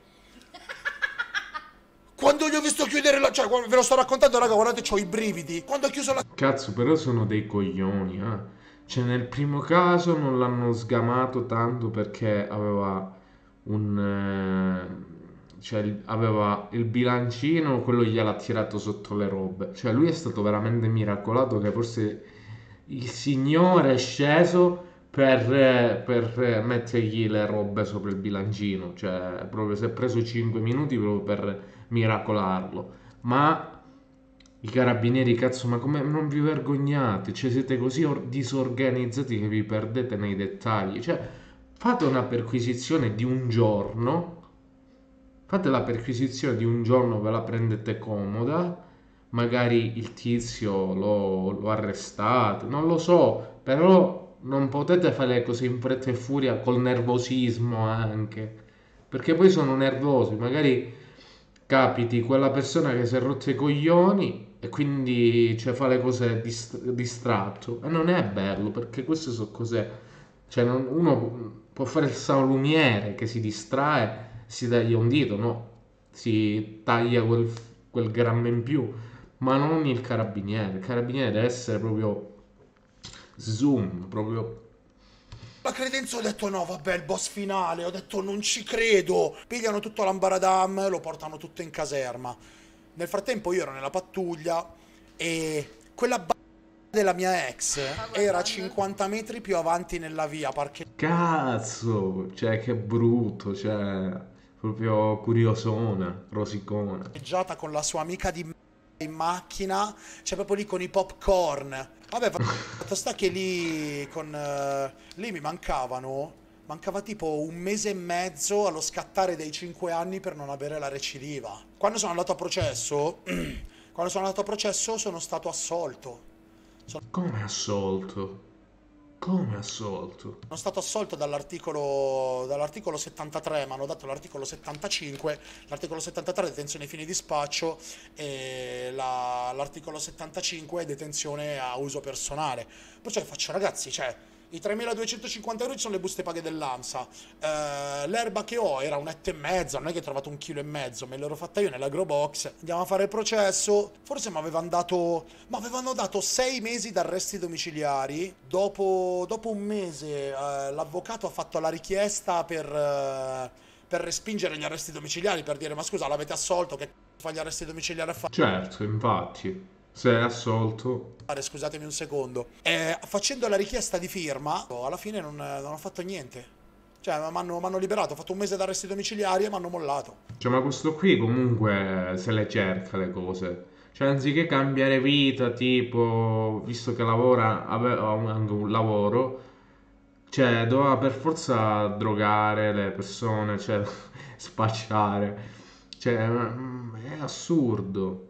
Quando gli ho visto chiudere la... Cioè, ve lo sto raccontando, raga, guardate, c'ho i brividi. Quando ha chiuso la... Cazzo, però sono dei coglioni, eh. Cioè, nel primo caso non l'hanno sgamato tanto perché aveva un... eh, cioè, il- aveva il bilancino, quello gliel'ha tirato sotto le robe. Cioè, lui è stato veramente miracolato che forse il Signore è sceso per, eh, per eh, mettergli le robe sopra il bilancino. Cioè, proprio si è preso cinque minuti proprio per miracolarlo. Ma i carabinieri, cazzo, ma come non vi vergognate? Cioè, siete così or- disorganizzati che vi perdete nei dettagli. Cioè, fate una perquisizione di un giorno. Fate la perquisizione di un giorno, ve la prendete comoda. Magari il tizio lo, lo arrestate, non lo so, però non potete fare così in fretta e furia col nervosismo anche. Perché poi sono nervosi, magari capiti quella persona che si è rotto i coglioni e quindi cioè, fa le cose dist- distratto e non è bello perché queste sono cose cioè non- uno può fare il salumiere che si distrae si dagli un dito no si taglia quel, quel grammo in più, ma non il carabiniere. Il carabiniere deve essere proprio zoom, proprio... La credenza ho detto no, vabbè, il boss finale, ho detto non ci credo. Pigliano tutto l'ambaradam, lo portano tutto in caserma. Nel frattempo io ero nella pattuglia e quella b***a della mia ex era cinquanta metri più avanti nella via, Cazzo, cioè che brutto, cioè proprio curiosona, rosicona. parcheggiata con la sua amica di m***a in macchina, cioè proprio lì con i popcorn. Vabbè, fatto sta che lì con eh, lì mi mancavano mancava tipo un mese e mezzo allo scattare dei cinque anni per non avere la recidiva. Quando sono andato a processo, quando sono andato a processo sono stato assolto. Come assolto? Come assolto? Sono stato assolto dall'articolo dall'articolo settantatré, mi hanno dato l'articolo settantacinque, l'articolo settantatré è detenzione ai fini di spaccio e la- l'articolo settantacinque è detenzione a uso personale. Perciò faccio ragazzi, cioè i tremiladuecentocinquanta euro ci sono le buste paghe dell'ANSA. Eh, l'erba che ho era un etto e mezzo, non è che ho trovato un chilo e mezzo, me l'ero fatta io nell'agrobox. Andiamo a fare il processo. Forse mi avevano dato, mi avevano dato sei mesi d'arresti domiciliari. Dopo, dopo un mese, eh, l'avvocato ha fatto la richiesta per, eh, per respingere gli arresti domiciliari, per dire, ma scusa, l'avete assolto, che c***o fa gli arresti domiciliari a fare? Certo, infatti, se è assolto... Scusatemi un secondo. Eh, facendo la richiesta di firma, alla fine non, non ho fatto niente. Cioè, mi hanno liberato, ho fatto un mese d'arresti domiciliari e mi hanno mollato. Cioè, ma questo qui comunque se le cerca le cose. Cioè, anziché cambiare vita, tipo, visto che lavora, aveva un- anche un lavoro, cioè, doveva per forza drogare le persone, cioè, spacciare. Cioè, mm, è assurdo.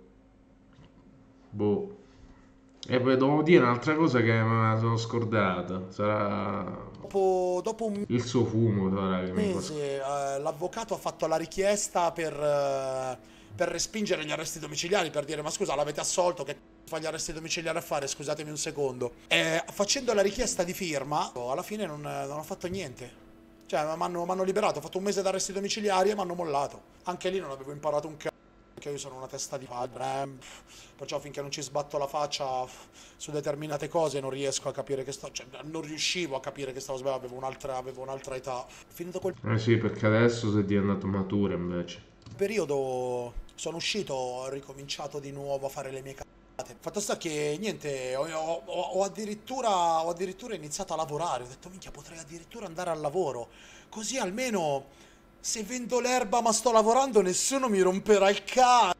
Boh. E poi devo dire un'altra cosa che me la sono scordata. Sarà Dopo, dopo un il suo fumo, sarà che mi fa... mese, eh, l'avvocato ha fatto la richiesta per, eh, per respingere gli arresti domiciliari, per dire, ma scusa, l'avete assolto, che c***o fa gli arresti domiciliari a fare? Scusatemi un secondo. Eh, facendo la richiesta di firma, alla fine non, non ho fatto niente. Cioè, mi hanno mi hanno liberato, ho fatto un mese d'arresti domiciliari e mi hanno mollato. Anche lì non avevo imparato un cazzo, perché io sono una testa di padre, eh. Perciò finché non ci sbatto la faccia su determinate cose non riesco a capire che sto, cioè non riuscivo a capire che stavo sbagliando, avevo un'altra avevo un'altra età. Finito quel Eh sì, perché adesso sei diventato maturo invece. periodo sono uscito, ho ricominciato di nuovo a fare le mie cazzate. Fatto sta che niente, ho, ho- ho- ho addirittura, ho addirittura iniziato a lavorare, ho detto minchia potrei addirittura andare al lavoro, così almeno se vendo l'erba ma sto lavorando nessuno mi romperà il cazzo.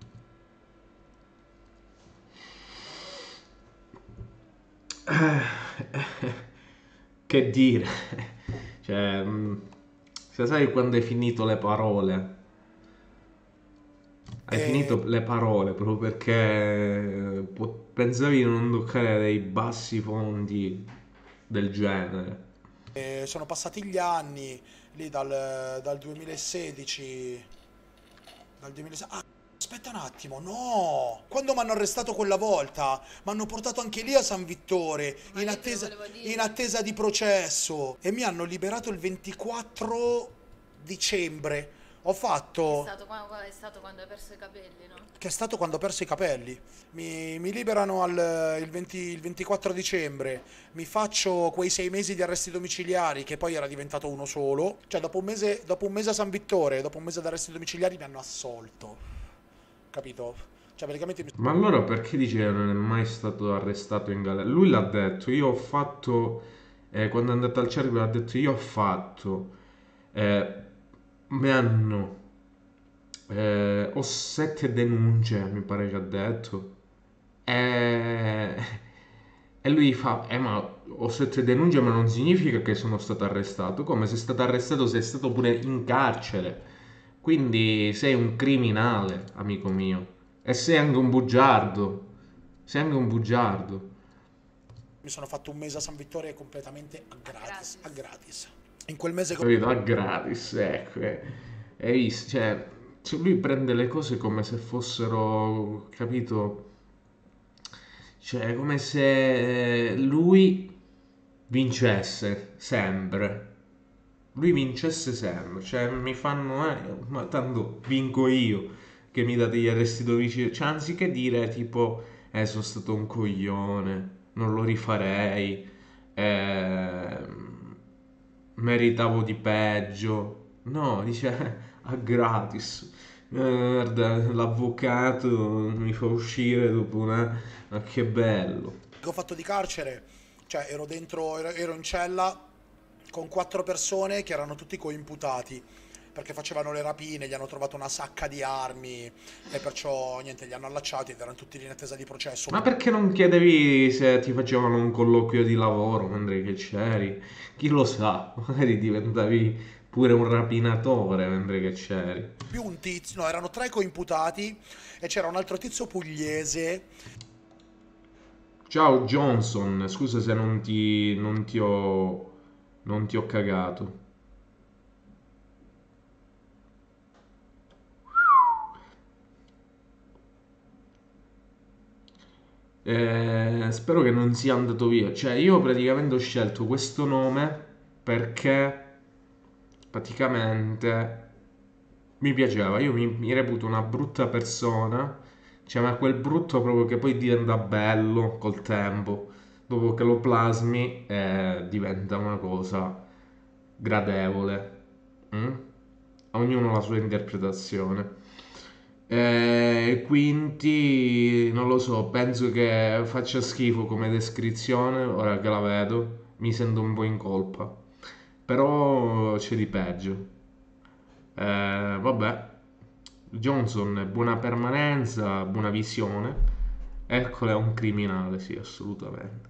Che dire? Cioè, mh, se sai quando hai finito le parole, hai E finito le parole proprio perché eh, po- pensavi di non toccare dei bassi fondi del genere. E sono passati gli anni, lì dal, dal duemilasedici, dal duemilasedici. Ah, aspetta un attimo, no! Quando mi hanno arrestato quella volta, mi hanno portato anche lì a San Vittore, Ma in che te lo attesa, volevo in dire? attesa di processo, e mi hanno liberato il ventiquattro dicembre. Ho È fatto, stato, qua- qua- è stato quando hai perso i capelli, no? che è stato quando ho perso i capelli. Mi, mi liberano al, il venti il ventiquattro dicembre, mi faccio quei sei mesi di arresti domiciliari, che poi era diventato uno solo. Cioè, dopo un mese, dopo un mese a San Vittore, dopo un mese di arresti domiciliari, mi hanno assolto. Capito? Cioè, praticamente mi... Ma allora perché dice che non è mai stato arrestato in galera? Lui l'ha detto, io ho fatto, eh, quando è andato al cervello ha detto io ho fatto, eh, mi hanno, eh, ho sette denunce, mi pare che ha detto. E, e lui fa, eh ma ho sette denunce ma non significa che sono stato arrestato, come sei stato arrestato sei stato pure in carcere, quindi sei un criminale, amico mio, e sei anche un bugiardo, sei anche un bugiardo, mi sono fatto un mese a San Vittore completamente a gratis, a Gratis. gratis. In quel mese capito? A gratis, ecco, e, e visto, cioè, cioè, lui prende le cose come se fossero, capito? Cioè, come se lui vincesse sempre. lui vincesse sempre, cioè mi fanno, eh, ma tanto vinco io, che mi date gli arresti domiciliari, cioè anziché dire tipo, eh, sono stato un coglione, non lo rifarei, eh, meritavo di peggio, no, dice, a gratis, eh, guarda, l'avvocato mi fa uscire dopo una, ma che bello. Che ho fatto di carcere, cioè ero dentro, ero, ero in cella con quattro persone che erano tutti coimputati perché facevano le rapine, gli hanno trovato una sacca di armi e perciò niente, li hanno allacciati ed erano tutti lì in attesa di processo. Ma perché non chiedevi se ti facevano un colloquio di lavoro mentre che c'eri? Chi lo sa, magari diventavi pure un rapinatore mentre che c'eri. Più un tizio, no, erano tre coimputati e c'era un altro tizio pugliese. Ciao Johnson, scusa se non ti, non ti ho, non ti ho cagato. Eh, spero che non sia andato via. Cioè, io praticamente ho scelto questo nome perché praticamente mi piaceva. Io mi, mi reputo una brutta persona. Cioè, ma quel brutto proprio che poi diventa bello col tempo. Dopo che lo plasmi, eh, diventa una cosa gradevole. Mm? Ognuno ha la sua interpretazione. Eh, quindi non lo so, penso che faccia schifo come descrizione, ora che la vedo, mi sento un po' in colpa. Però c'è di peggio. Eh, vabbè, Johnson, buona permanenza, buona visione. Ercole è un criminale, sì, assolutamente.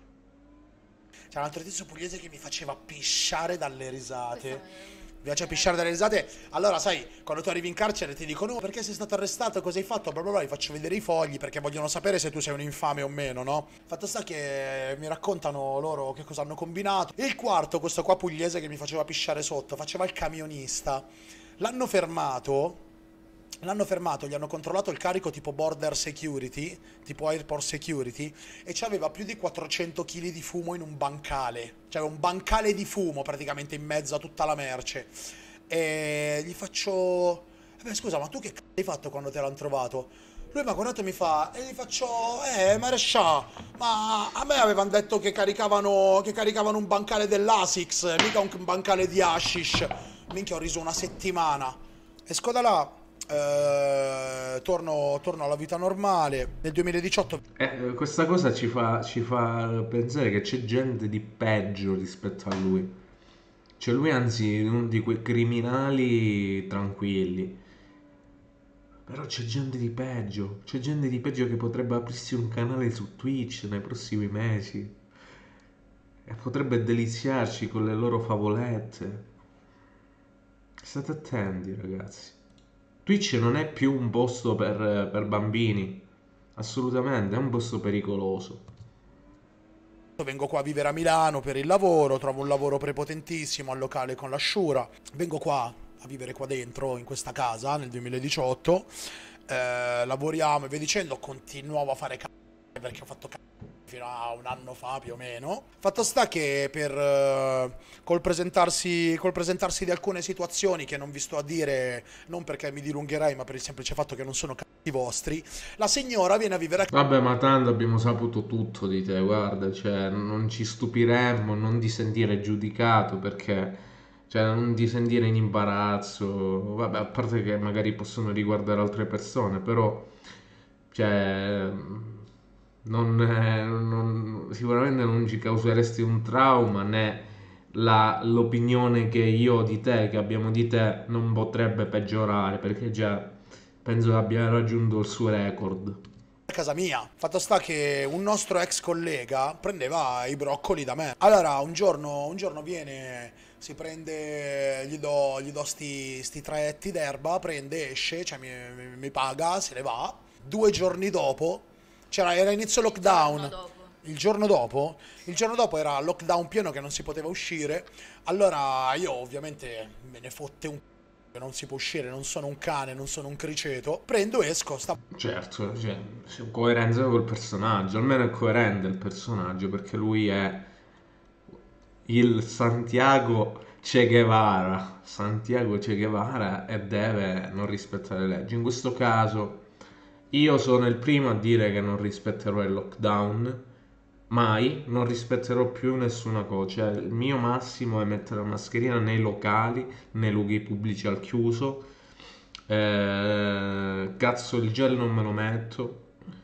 C'era un altro tizio pugliese che mi faceva pisciare dalle Questa risate. è... Mi piace pisciare dalle risate. Allora, sai, quando tu arrivi in carcere ti dicono: "No, perché sei stato arrestato? Cosa hai fatto?" Bla bla bla, gli faccio vedere i fogli perché vogliono sapere se tu sei un infame o meno, no? Fatto sta che mi raccontano loro che cosa hanno combinato. E il quarto, questo qua pugliese che mi faceva pisciare sotto, faceva il camionista. L'hanno fermato. L'hanno fermato, gli hanno controllato il carico tipo border security, tipo airport security, e c'aveva più di quattrocento chili di fumo in un bancale. Cioè un bancale di fumo praticamente in mezzo a tutta la merce. E gli faccio... "Eh beh, scusa, ma tu che c***o hai fatto quando te l'hanno trovato?" Lui mi ha guardato e mi fa... E gli faccio... "Eh, marescià, ma a me avevano detto che caricavano, che caricavano un bancale dell'Asics, mica un bancale di hashish." Minchia, ho riso una settimana. Esco da là... Eh, torno, torno alla vita normale. Nel duemiladiciotto Eh, questa cosa ci fa, ci fa pensare che c'è gente di peggio rispetto a lui. Cioè lui anzi è uno di quei criminali tranquilli. Però c'è gente di peggio. C'è gente di peggio che potrebbe aprirsi un canale su Twitch nei prossimi mesi. E potrebbe deliziarci con le loro favolette. State attenti, ragazzi. Twitch non è più un posto per, per bambini. Assolutamente, è un posto pericoloso. vengo qua a vivere a Milano per il lavoro, trovo un lavoro prepotentissimo al locale con l'Asciura. Vengo qua a vivere qua dentro, in questa casa, nel duemiladiciotto. Eh, lavoriamo e via dicendo, continuavo a fare c***o perché ho fatto c***o fino a un anno fa più o meno. Fatto sta che per eh, col presentarsi, col presentarsi di alcune situazioni che non vi sto a dire, non perché mi dilungherei, ma per il semplice fatto che non sono c***i vostri, la signora viene a vivere a Vabbè, ma tanto abbiamo saputo tutto di te, guarda, cioè non ci stupiremmo, non ti sentire giudicato perché, cioè non ti sentire in imbarazzo, vabbè, a parte che magari possono riguardare altre persone, però, cioè, non, eh, non- sicuramente non ci causeresti un trauma né la- l'opinione che io ho di te, che abbiamo di te, non potrebbe peggiorare perché già penso che abbia raggiunto il suo record. casa mia. Fatto sta che un nostro ex collega prendeva i broccoli da me. Allora un giorno, un giorno viene, si prende, gli do, gli do sti, sti tre etti d'erba, prende, esce, cioè mi, mi- mi paga, se ne va. Due giorni dopo, c'era, era inizio Il giorno lockdown. dopo. Il giorno dopo, il giorno dopo era lockdown pieno che non si poteva uscire. Allora io ovviamente me ne fotte un c***o, non si può uscire, non sono un cane, non sono un criceto. Prendo, esco, sta Certo, cioè, c'è coerenza col personaggio, almeno è coerente il personaggio perché lui è il Santiago Che Guevara, Santiago Che Guevara, e deve non rispettare le leggi. In questo caso io sono il primo a dire che non rispetterò il lockdown, mai, non rispetterò più nessuna cosa. Cioè, il mio massimo è mettere la mascherina nei locali, nei luoghi pubblici al chiuso. Eh, cazzo, il gel non me lo metto.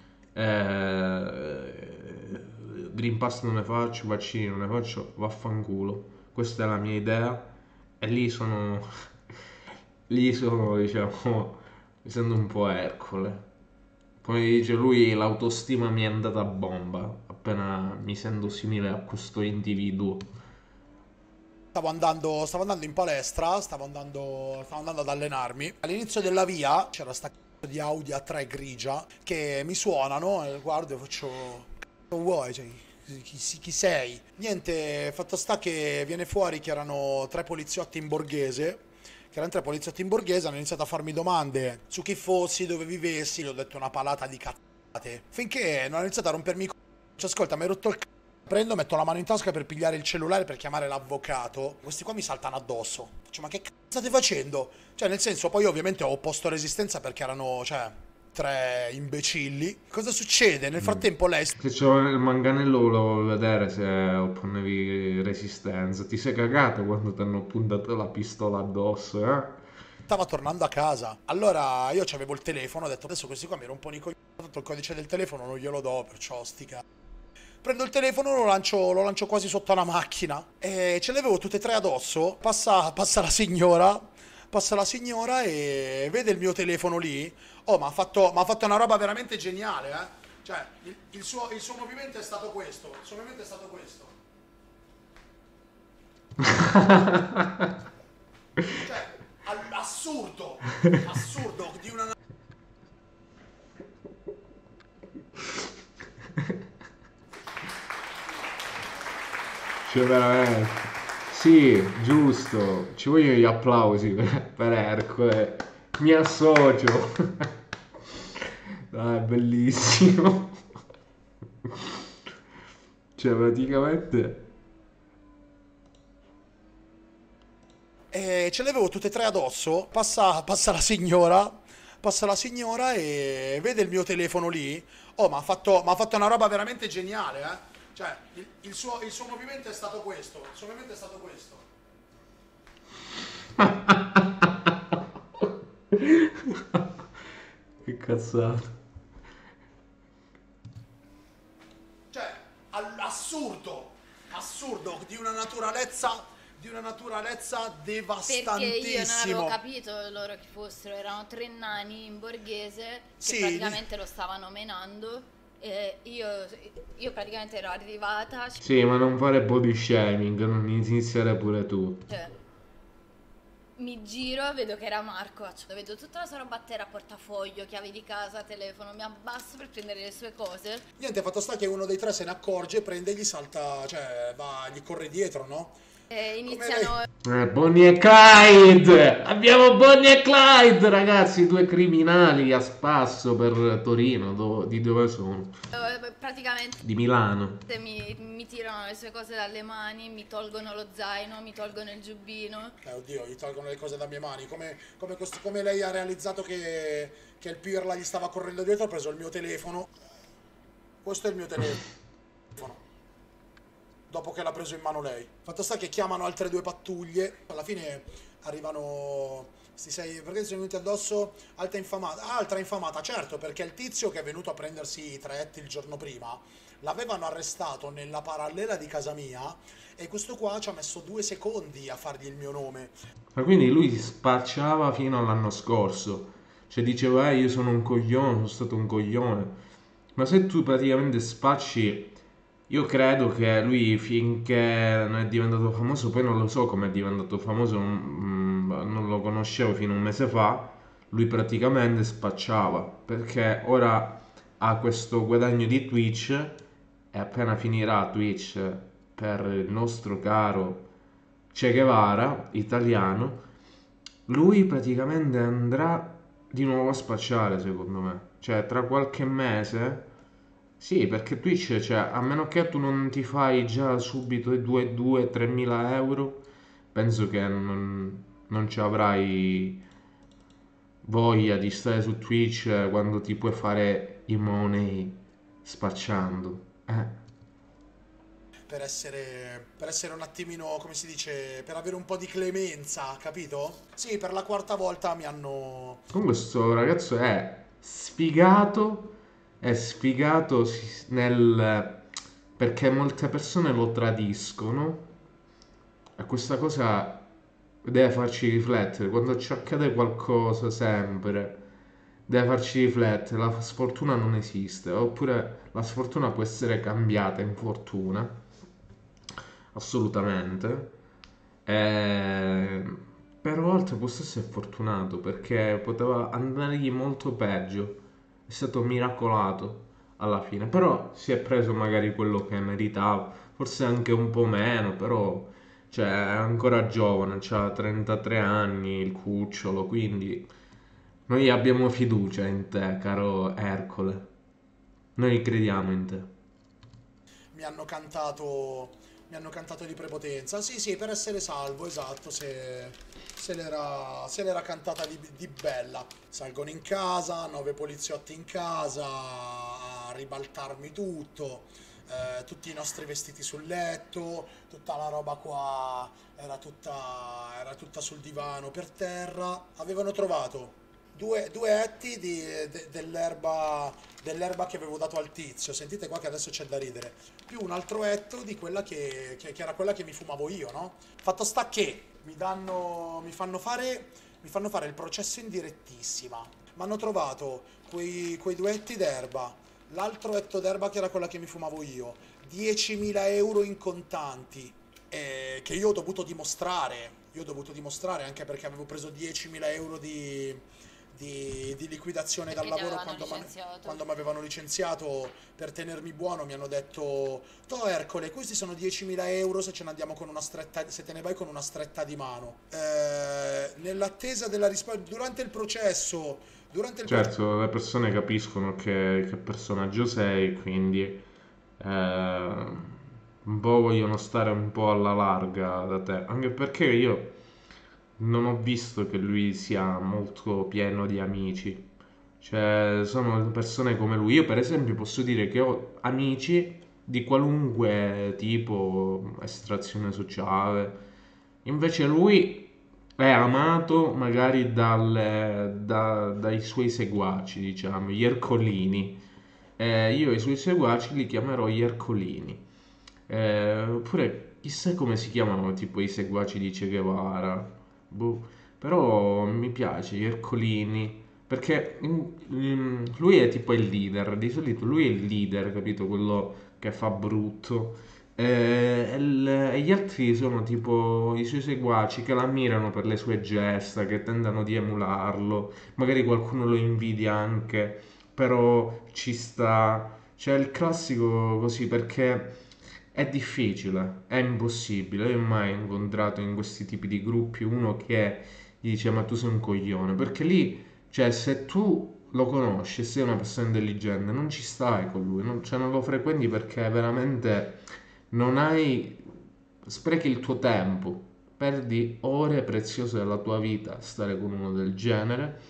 Eh, Green Pass non ne faccio, vaccini non ne faccio, vaffanculo. Questa è la mia idea. E lì sono, lì sono, diciamo, mi sento un po' Ercole. Come dice lui, l'autostima mi è andata a bomba appena mi sento simile a questo individuo. Stavo andando, stavo andando in palestra, stavo andando, stavo andando ad allenarmi. All'inizio della via c'era sta c***o di Audi A tre grigia che mi suonano e guardo e faccio... Cosa vuoi? Cioè, chi, chi- chi sei? Niente, fatto sta che viene fuori che erano tre poliziotti in borghese. Che erano tre poliziotti in borghese, hanno iniziato a farmi domande su chi fossi, dove vivessi, gli ho detto una palata di cazzate. Finché non hanno iniziato a rompermi i c***o. Cioè, ascolta, mi hai rotto il c***o. Prendo, metto la mano in tasca per pigliare il cellulare per chiamare l'avvocato. Questi qua mi saltano addosso. Cioè, ma che cazzo state facendo? Cioè, nel senso, poi io ovviamente ho opposto resistenza perché erano, cioè, tre imbecilli. Cosa succede? Nel frattempo lei Se c'ho il manganello volevo vedere se opponevi resistenza. Ti sei cagato quando ti hanno puntato la pistola addosso, eh? stava tornando a casa. Allora io c'avevo il telefono, ho detto adesso questi qua mi rompono i coglioni, tanto il codice del telefono non glielo do, perciò stica. Prendo il telefono, lo lancio, lo lancio quasi sotto una macchina e ce le avevo tutte e tre addosso. Passa, passa la signora, passa la signora e vede il mio telefono lì. Oh, ma ha fatto, m'ha fatto una roba veramente geniale, eh. Cioè, il, il suo, il suo movimento è stato questo. Il suo movimento è stato questo. Cioè, al- assurdo, assurdo di una... Cioè, veramente. Sì, giusto. Ci vogliono gli applausi per, per Ercole. Mi associo. Dai, bellissimo. Cioè, praticamente... E ce le avevo tutte e tre addosso. Passa, passa la signora, passa la signora e vede il mio telefono lì. Oh, ma ha fatto, m'ha fatto una roba veramente geniale, eh. Cioè, il, il suo, il suo movimento è stato questo. Il suo movimento è stato questo. Che cazzata. Cioè, al- assurdo, assurdo, di una naturalezza, di una naturalezza Perché io non avevo devastantissimo. capito loro chi fossero, erano tre nani in borghese che Sì, praticamente lo stavano menando e io, io praticamente ero arrivata, Sì, ma non fare body shaming, non iniziare pure tu. cioè, mi giro, vedo che era Marco, vedo tutta la sua roba a terra, portafoglio, chiavi di casa, telefono, mi abbasso per prendere le sue cose. niente, fatto sta che uno dei tre se ne accorge, prende e gli salta, cioè, va, gli corre dietro, no? E Come iniziano, Eh, Bonnie e Clyde! Abbiamo Bonnie e Clyde, ragazzi, due criminali a spasso per Torino. Do- di dove sono? eh, praticamente Di Milano. mi, mi tirano le sue cose dalle mani, mi tolgono lo zaino, mi tolgono il giubbino. Eh, oddio, gli tolgono le cose da mie mani. Come, come, cost- come lei ha realizzato che, che il pirla gli stava correndo dietro, ha preso il mio telefono. Questo è il mio telefono. Dopo che l'ha preso in mano lei. Fatto sta che chiamano altre due pattuglie. Alla fine arrivano. Sti sei, perché sono venuti addosso? Alta infamata. Ah, altra infamata, certo, perché il tizio che è venuto a prendersi i traghetti il giorno prima l'avevano arrestato nella parallela di casa mia. E questo qua ci ha messo due secondi a fargli il mio nome. Ma quindi lui si spacciava fino all'anno scorso. Cioè diceva, eh, io sono un coglione, sono stato un coglione. Ma se tu praticamente spacci, io credo che lui finché non è diventato famoso, poi non lo so come è diventato famoso, non, mm, non lo conoscevo fino a un mese fa, lui praticamente spacciava, perché ora ha questo guadagno di Twitch e appena finirà Twitch per il nostro caro Che Guevara, italiano, lui praticamente andrà di nuovo a spacciare, secondo me. Cioè, tra qualche mese... Sì, perché Twitch, cioè, a meno che tu non ti fai già subito i due tre mila euro, penso che non, non ci avrai voglia di stare su Twitch quando ti puoi fare i money spacciando. Eh. Per essere, per essere un attimino, come si dice, per avere un po' di clemenza, capito? Sì, per la quarta volta mi hanno... Comunque questo ragazzo è sfigato, è sfigato si- nel... perché molte persone lo tradiscono e questa cosa deve farci riflettere. Quando ci accade qualcosa sempre, deve farci riflettere. La sfortuna non esiste, oppure la sfortuna può essere cambiata in fortuna, assolutamente. Eh, per volte posso essere fortunato perché poteva andargli molto peggio. È stato miracolato alla fine, però si è preso magari quello che meritava, forse anche un po' meno, però cioè, è ancora giovane, ha trentatré anni, il cucciolo, quindi noi abbiamo fiducia in te, caro Ercole. Noi crediamo in te. mi hanno cantato, mi hanno cantato di prepotenza. Sì, sì, per essere salvo, esatto, se, se l'era, se l'era cantata di, di bella. Salgono in casa, nove poliziotti in casa, a ribaltarmi tutto, eh, tutti i nostri vestiti sul letto, tutta la roba qua era tutta, era tutta sul divano per terra. Avevano trovato due, due etti di- de- dell'erba dell'erba che avevo dato al tizio. Sentite qua che adesso c'è da ridere. Più un altro etto di quella che, che- che era quella che mi fumavo io, no? Fatto sta che mi danno, mi fanno fare, mi fanno fare il processo in direttissima. Mi hanno trovato quei, quei due etti d'erba, l'altro etto d'erba che era quella che mi fumavo io, diecimila euro in contanti, eh, che io ho dovuto dimostrare. Io ho dovuto dimostrare anche perché avevo preso diecimila euro di, di, di liquidazione dal Perché ti lavoro avevano quando mi licenziato. quando mi avevano licenziato per tenermi buono. Mi hanno detto: "To Ercole, questi sono diecimila euro se ce ne andiamo con una stretta, se te ne vai con una stretta di mano." Eh, nell'attesa della risposta, durante il processo, durante il processo, Certo, le persone capiscono che, che personaggio sei, quindi eh, un po' vogliono stare un po' alla larga da te, anche perché io non ho visto che lui sia molto pieno di amici. Cioè, sono persone come lui. Io, per esempio, posso dire che ho amici di qualunque tipo, estrazione sociale. Invece lui è amato magari dalle- da- dai suoi seguaci, diciamo, gli ercolini. Eh, io i suoi seguaci li chiamerò gli ercolini. Eh, oppure chissà come si chiamano tipo i seguaci di Che Guevara. Boh. Però mi piace gli ercolini. Perché mm, mm, lui è tipo il leader. Di solito lui è il leader, capito? Quello che fa brutto. Eh, e il- e gli altri sono tipo i suoi seguaci che l'ammirano per le sue gesta, che tentano di emularlo. Magari qualcuno lo invidia anche, però ci sta. C'è il classico così perché è difficile, è impossibile. Io ho mai incontrato in questi tipi di gruppi uno che gli dice ma tu sei un coglione, perché lì, cioè se tu lo conosci e sei una persona intelligente, non ci stai con lui, non, cioè non lo frequenti perché veramente non hai, sprechi il tuo tempo, perdi ore preziose della tua vita a stare con uno del genere,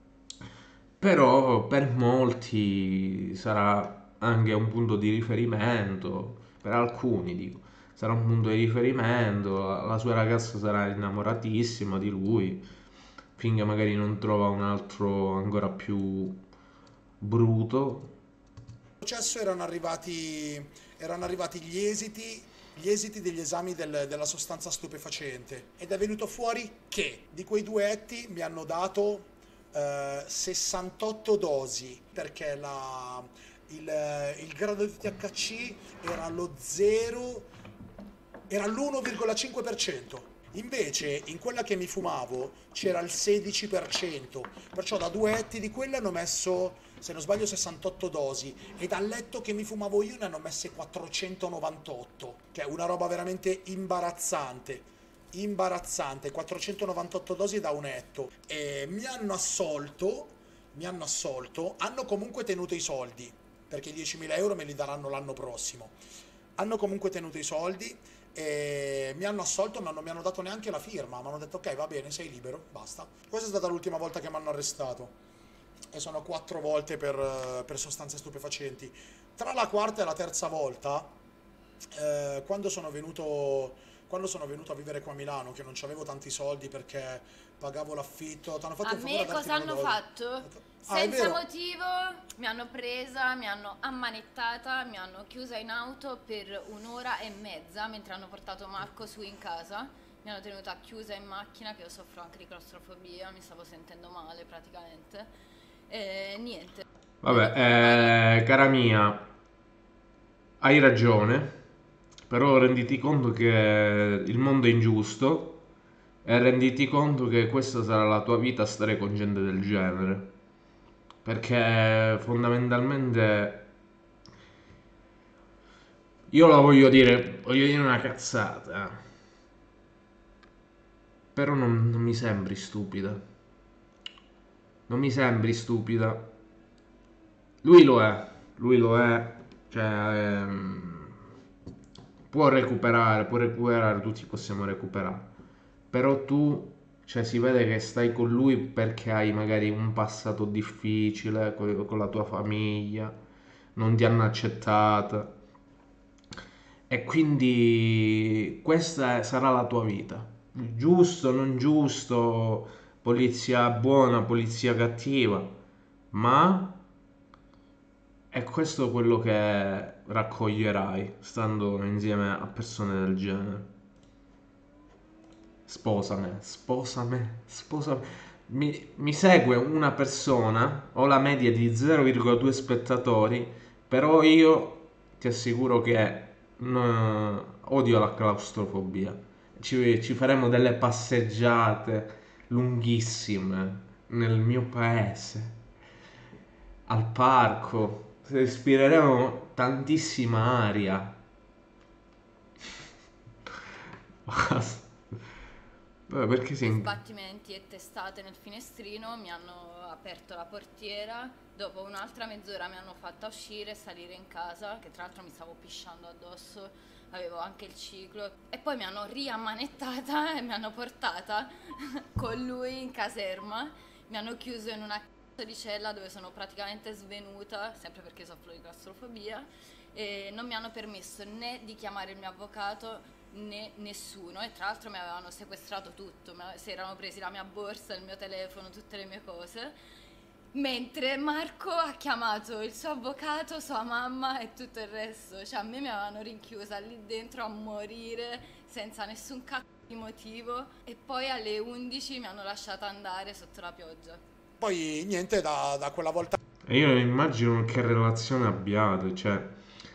però per molti sarà anche un punto di riferimento, per alcuni dico, sarà un punto di riferimento, la la sua ragazza sarà innamoratissima di lui, finché magari non trova un altro ancora più bruto. processo erano arrivati, erano arrivati gli esiti, gli esiti degli esami del- della sostanza stupefacente, ed è venuto fuori che di quei duetti mi hanno dato eh, sessantotto dosi, perché la- il, il grado di T H C era lo zero, era l'uno virgola cinque per cento. Invece in quella che mi fumavo c'era il sedici per cento, perciò da due etti di quella hanno messo, se non sbaglio, sessantotto dosi, e dal letto che mi fumavo io ne hanno messe quattrocentonovantotto, che è una roba veramente imbarazzante. Imbarazzante, quattrocentonovantotto dosi da un etto. E mi hanno assolto, mi hanno assolto, hanno comunque tenuto i soldi, perché i diecimila euro me li daranno l'anno prossimo. Hanno comunque tenuto i soldi, e mi hanno assolto, ma non mi hanno dato neanche la firma, mi hanno detto ok, va bene, sei libero, basta. Questa è stata l'ultima volta che mi hanno arrestato e sono quattro volte per, eh, per sostanze stupefacenti. Tra la quarta e la terza volta, eh, quando sono venuto, quando sono venuto a vivere qua a Milano, che non avevo tanti soldi perché pagavo l'affitto, ti hanno fatto A un favore me a darti cosa meno hanno dollari. fatto? Ah, è Senza vero? motivo mi hanno presa, mi hanno ammanettata, mi hanno chiusa in auto per un'ora e mezza mentre hanno portato Marco su in casa. Mi hanno tenuta chiusa in macchina, che io soffro anche di claustrofobia, mi stavo sentendo male praticamente. E niente. Vabbè, eh, cara mia, hai ragione, però renditi conto che il mondo è ingiusto e renditi conto che questa sarà la tua vita a stare con gente del genere. Perché fondamentalmente io la voglio dire, voglio dire una cazzata, però non, non mi sembri stupida. Non mi sembri stupida. Lui lo è, lui lo è, cioè ehm, può recuperare, può recuperare, tutti possiamo recuperare. Però tu, cioè si vede che stai con lui perché hai magari un passato difficile co- con la tua famiglia, non ti hanno accettata. E quindi questa sarà la tua vita. Giusto, non giusto, polizia buona, polizia cattiva, ma è questo quello che raccoglierai stando insieme a persone del genere. Sposame, sposame, sposame. Mi, mi segue una persona, ho la media di zero virgola due spettatori, però io ti assicuro che no, odio la claustrofobia. Ci, ci faremo delle passeggiate lunghissime nel mio paese, al parco, respireremo tantissima aria. Basta. Vabbè, perché Gli sei... sbattimenti e testate nel finestrino mi hanno aperto la portiera, dopo un'altra mezz'ora mi hanno fatta uscire e salire in casa, che tra l'altro mi stavo pisciando addosso, avevo anche il ciclo, e poi mi hanno riammanettata e mi hanno portata con lui in caserma, mi hanno chiuso in una cazzo di cella dove sono praticamente svenuta, sempre perché soffro di claustrofobia, e non mi hanno permesso né di chiamare il mio avvocato né nessuno, e tra l'altro mi avevano sequestrato tutto, mi- si erano presi la mia borsa, il mio telefono, tutte le mie cose, mentre Marco ha chiamato il suo avvocato, sua mamma e tutto il resto, cioè a me mi avevano rinchiusa lì dentro a morire senza nessun cazzo di motivo, e poi alle undici mi hanno lasciata andare sotto la pioggia. Poi niente, da, da quella volta E io immagino che relazione abbiate, cioè...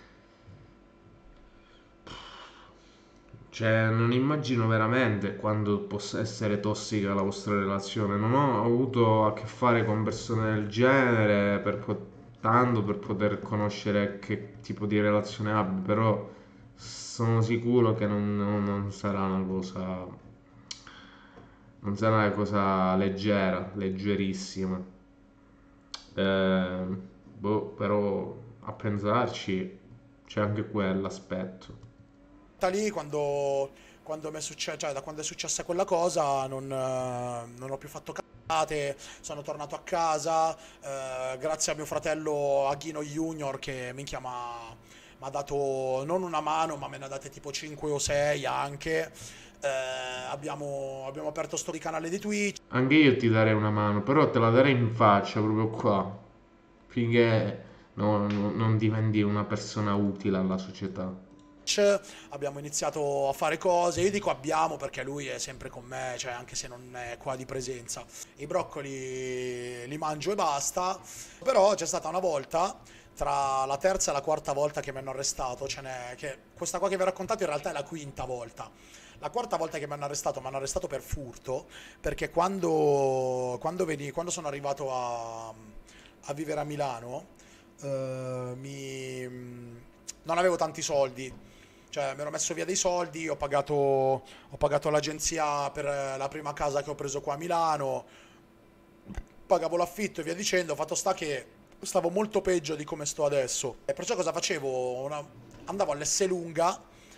Cioè, non immagino veramente quando possa essere tossica la vostra relazione. Non ho avuto a che fare con persone del genere per po- tanto per poter conoscere che tipo di relazione abbia, però sono sicuro che non, non- non sarà una cosa, non sarà una cosa leggera, leggerissima. Eh, boh, però a pensarci c'è anche quell'aspetto. lì, quando, quando mi è succe- cioè, da quando è successa quella cosa, non, eh, non ho più fatto cazzate, sono tornato a casa, eh, grazie a mio fratello Aghino Junior che minchia m'ha m'ha dato non una mano, ma me ne ha date tipo cinque o sei anche. Eh, abbiamo, abbiamo aperto sto di canale di Twitch. Anche io ti darei una mano, però te la darei in faccia proprio qua, finché no- no- non diventi una persona utile alla società. Abbiamo iniziato a fare cose, io dico abbiamo perché lui è sempre con me, cioè anche se non è qua di presenza. I broccoli li mangio e basta, però c'è stata una volta, tra la terza e la quarta volta che mi hanno arrestato, ce n'è, che questa qua che vi ho raccontato in realtà è la quinta volta. La quarta volta che mi hanno arrestato, mi hanno arrestato per furto, perché quando, quando, veni- quando sono arrivato a, a vivere a Milano, eh, mi, non avevo tanti soldi, cioè mi ero messo via dei soldi, ho pagato, ho pagato l'agenzia per eh, la prima casa che ho preso qua a Milano, pagavo l'affitto e via dicendo, fatto sta che stavo molto peggio di come sto adesso. E perciò cosa facevo? Una- andavo all'Esselunga,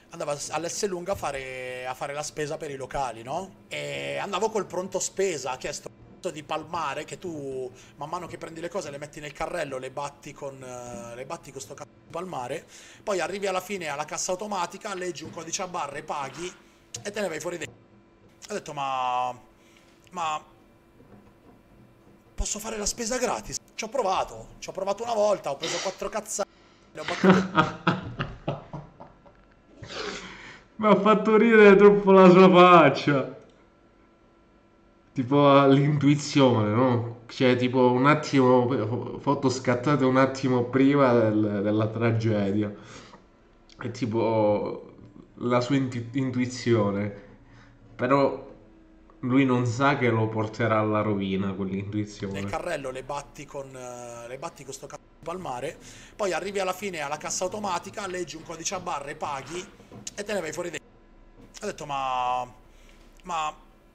andavo all'Esselunga a fare, a fare la spesa per i locali, no? E andavo col pronto spesa, ha chiesto di palmare che tu man mano che prendi le cose le metti nel carrello, le batti con eh, le batti con sto cazzo di palmare, poi arrivi alla fine alla cassa automatica, leggi un codice a barre, paghi e te ne vai fuori dentro. Ho detto ma ma posso fare la spesa gratis? Ci ho provato, ci ho provato una volta, ho preso quattro cazzate, le ho battute. Mi ha fatto ridere troppo la sua faccia. Tipo l'intuizione, no? Cioè, tipo un attimo, foto scattate un attimo prima del- della tragedia. È tipo la sua intu- intuizione. Però lui non sa che lo porterà alla rovina, Nel quell'intuizione. carrello le batti con, eh, le batti con sto cazzo di palmare, poi arrivi alla fine alla cassa automatica, leggi un codice a barre, paghi e te ne vai fuori dentro. Ho detto ma ma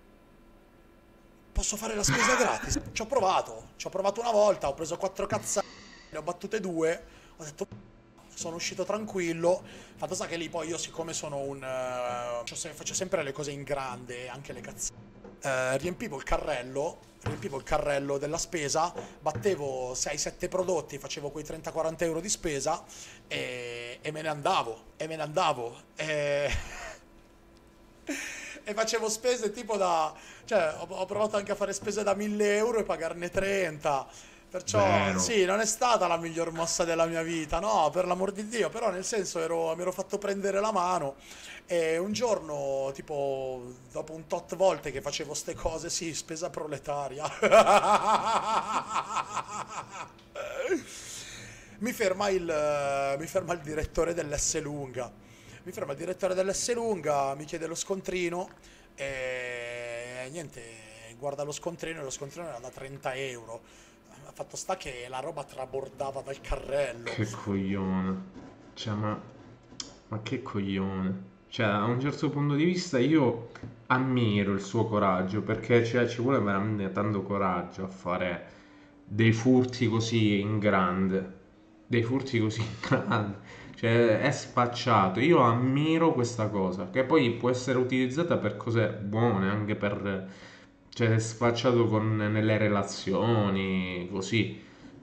posso fare la spesa gratis? Ci ho provato, ci ho provato una volta, ho preso quattro cazzate, ne ho battute due, ho detto sono uscito tranquillo. Fatto sta che lì poi io siccome sono un eh, faccio se- faccio sempre le cose in grande, anche le cazzate. Eh, riempivo il carrello, riempivo il carrello della spesa, battevo sei sette prodotti, facevo quei trenta quaranta euro di spesa e, e me ne andavo, e me ne andavo. E... e facevo spese tipo da... cioè ho, ho provato anche a fare spese da mille euro e pagarne trenta. Perciò Vero. sì, non è stata la miglior mossa della mia vita, no, per l'amor di Dio, però nel senso ero, mi ero fatto prendere la mano e un giorno, tipo, dopo un tot volte che facevo ste cose, sì, spesa proletaria. Mi ferma il, mi ferma il direttore dell'Esselunga. Mi ferma il direttore dell'Esselunga, mi chiede lo scontrino e niente, guarda lo scontrino e lo scontrino era da trenta euro. Fatto sta che la roba trabordava dal carrello. Che coglione. Cioè, ma, ma che coglione. Cioè, a un certo punto di vista io ammiro il suo coraggio, perché cioè, ci vuole veramente tanto coraggio a fare dei furti così in grande. Dei furti così in grande. Cioè, è spacciato. Io ammiro questa cosa, che poi può essere utilizzata per cose buone, anche per... Cioè, è spacciato con, nelle relazioni, così.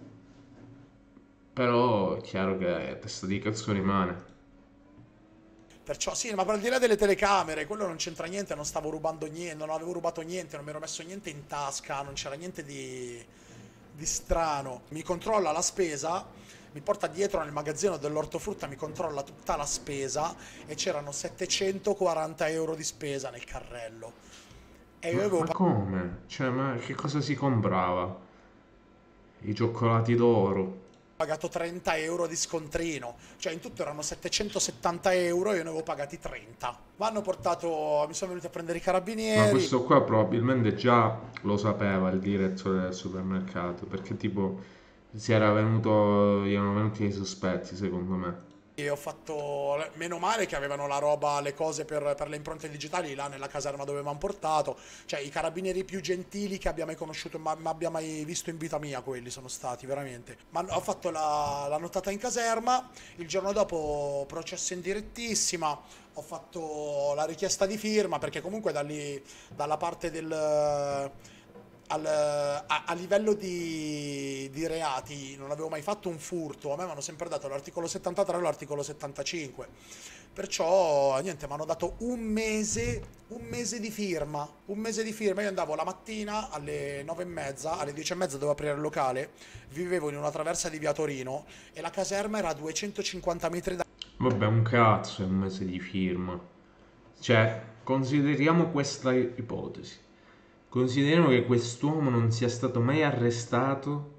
Però è chiaro che testa di cazzo rimane. Perciò sì, ma per al di là delle telecamere, quello non c'entra niente, non stavo rubando niente, non avevo rubato niente, non mi ero messo niente in tasca, non c'era niente di, di strano. Mi controlla la spesa, mi porta dietro nel magazzino dell'ortofrutta, mi controlla tutta la spesa e c'erano settecentoquaranta euro di spesa nel carrello. E io Ma, avevo ma come? Cioè, ma che cosa si comprava? I cioccolati d'oro. pagato trenta euro di scontrino, cioè in tutto erano settecentosettanta euro e io ne avevo pagati trenta. Mi hanno portato, mi sono venuti a prendere i Ma carabinieri. questo qua probabilmente già lo sapeva il direttore del supermercato, perché tipo si era venuto, gli erano venuti i sospetti, secondo me. E ho fatto, meno male che avevano la roba, le cose per, per le impronte digitali là nella caserma dove mi hanno portato, cioè i carabinieri più gentili che abbia mai conosciuto, ma ma abbia mai visto in vita mia, quelli sono stati veramente. Ma ho fatto la, la nottata in caserma, il giorno dopo processo in direttissima, ho fatto la richiesta di firma perché comunque da lì, dalla parte del... al- a, a livello di, di reati non avevo mai fatto un furto, a me mi hanno sempre dato l'articolo settantatré o l'articolo settantacinque, perciò niente, mi hanno dato un mese, un mese di firma, un mese di firma, io andavo la mattina alle nove e mezza, alle dieci e mezza dovevo aprire il locale, vivevo in una traversa di via Torino e la caserma era a duecentocinquanta metri da... Vabbè, un cazzo è un mese di firma. Cioè, consideriamo questa ipotesi. Consideriamo che quest'uomo non sia stato mai arrestato,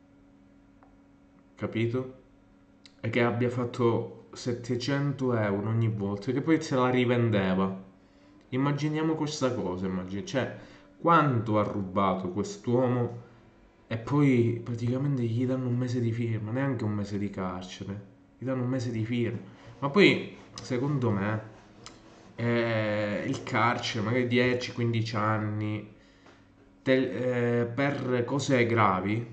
capito? E che abbia fatto settecento euro ogni volta, che poi se la rivendeva. Immaginiamo questa cosa, immagini. Cioè, quanto ha rubato quest'uomo e poi praticamente gli danno un mese di firma, neanche un mese di carcere, gli danno un mese di firma. Ma poi, secondo me, eh, il carcere, magari dieci quindici anni, te- eh, per cose gravi,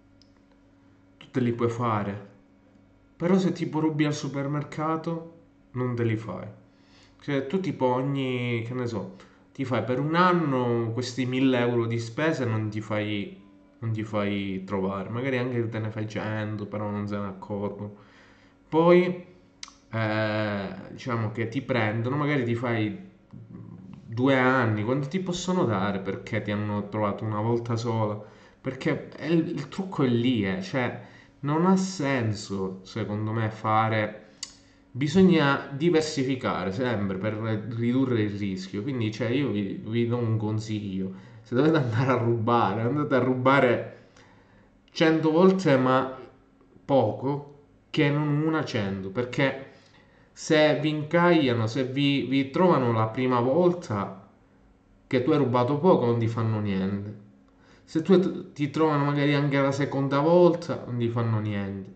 tu te li puoi fare. Però se tipo rubi al supermercato, non te li fai. Cioè tu tipo ogni, che ne so, ti fai per un anno questi mille euro di spese e non ti fai, non ti fai trovare. Magari anche te ne fai cento, però non se ne accorgono. Poi, eh, diciamo che ti prendono, magari ti fai due anni, quando ti possono dare perché ti hanno trovato una volta sola? Perché è il, il trucco è lì, eh. Cioè non ha senso, secondo me, fare... Bisogna diversificare sempre per ridurre il rischio. Quindi, cioè, io vi, vi do un consiglio. Se dovete andare a rubare, andate a rubare cento volte, ma poco, che non una cento. Perché se vi incagliano, se vi, vi trovano la prima volta che tu hai rubato poco, non ti fanno niente. Se tu ti trovano magari anche la seconda volta, non ti fanno niente.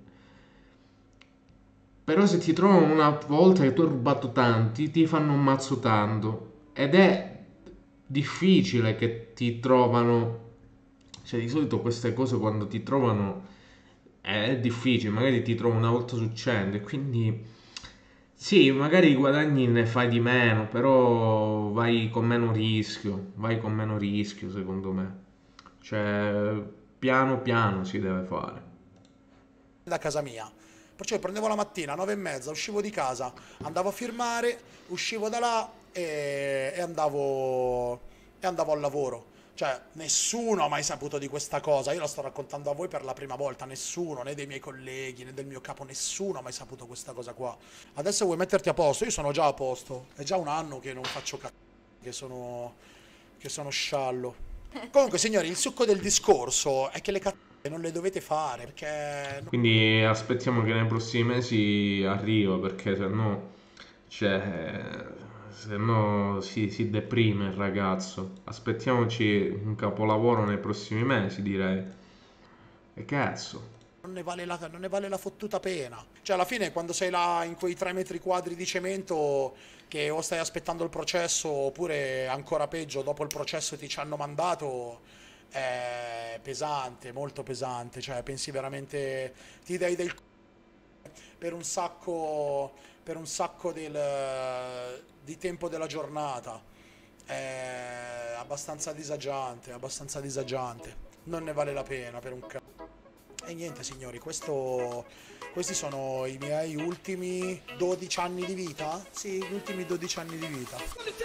Però se ti trovano una volta che tu hai rubato tanti, ti fanno un mazzo tanto. Ed è difficile che ti trovano... Cioè, di solito queste cose quando ti trovano è difficile. Magari ti trovo una volta su cento. E quindi... Sì, magari i guadagni ne fai di meno, però vai con meno rischio. Vai con meno rischio, secondo me. Cioè, piano piano si deve fare. Da casa mia. Perciò io prendevo la mattina, nove e mezza, uscivo di casa, andavo a firmare, uscivo da là e, e andavo, e andavo al lavoro. Cioè, nessuno ha mai saputo di questa cosa. Io lo sto raccontando a voi per la prima volta. Nessuno, né dei miei colleghi, né del mio capo, nessuno ha mai saputo questa cosa qua. Adesso vuoi metterti a posto? Io sono già a posto. È già un anno che non faccio cazzo, che sono, che sono sciallo. Comunque, signori, il succo del discorso è che le cazzo non le dovete fare perché... Quindi aspettiamo che nei prossimi mesi arriva, perché se no, cioè, se no si, si deprime il ragazzo. Aspettiamoci un capolavoro nei prossimi mesi, direi. E cazzo. Non ne vale la, non ne vale la fottuta pena. Cioè, alla fine, quando sei là in quei tre metri quadri di cemento, che o stai aspettando il processo, oppure ancora peggio, dopo il processo ti ci hanno mandato, è pesante, molto pesante. Cioè, pensi veramente, ti dai del c- per un sacco, per un sacco del, di tempo della giornata. È abbastanza disagiante, abbastanza disagiante. Non ne vale la pena per un cazzo. E niente signori, questo, questi sono i miei ultimi dodici anni di vita? Sì, gli ultimi dodici anni di vita.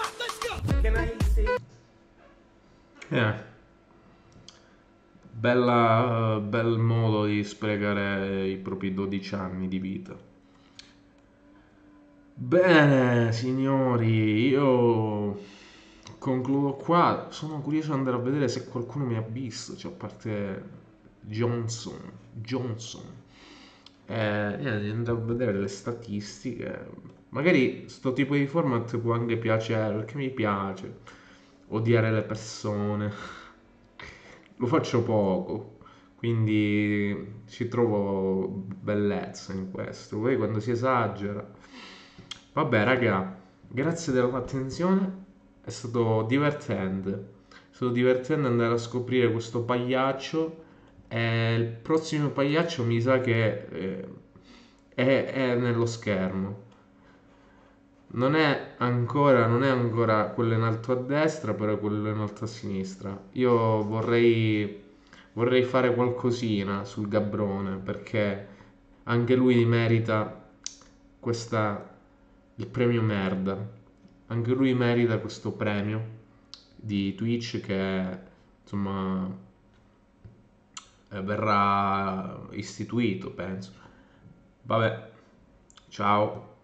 Eh, bella, bel modo di sprecare i propri dodici anni di vita. Bene, signori, io concludo qua. Sono curioso di andare a vedere se qualcuno mi ha visto, cioè a parte Johnson. Johnson. Eh, niente, andare a vedere le statistiche. Magari sto tipo di format può anche piacere, perché mi piace odiare le persone. Lo faccio poco, quindi ci trovo bellezza in questo. Poi quando si esagera. Vabbè, raga, grazie della tua attenzione. È stato divertente. È stato divertente andare a scoprire questo pagliaccio. E il prossimo pagliaccio mi sa che eh, è, è nello schermo. Non è ancora, non è ancora quello in alto a destra, però è quello in alto a sinistra. Io vorrei, vorrei fare qualcosina sul Gabbrone, perché anche lui merita questa, il premio merda. Anche lui merita questo premio di Twitch che, insomma, eh, verrà istituito, penso. Vabbè, ciao.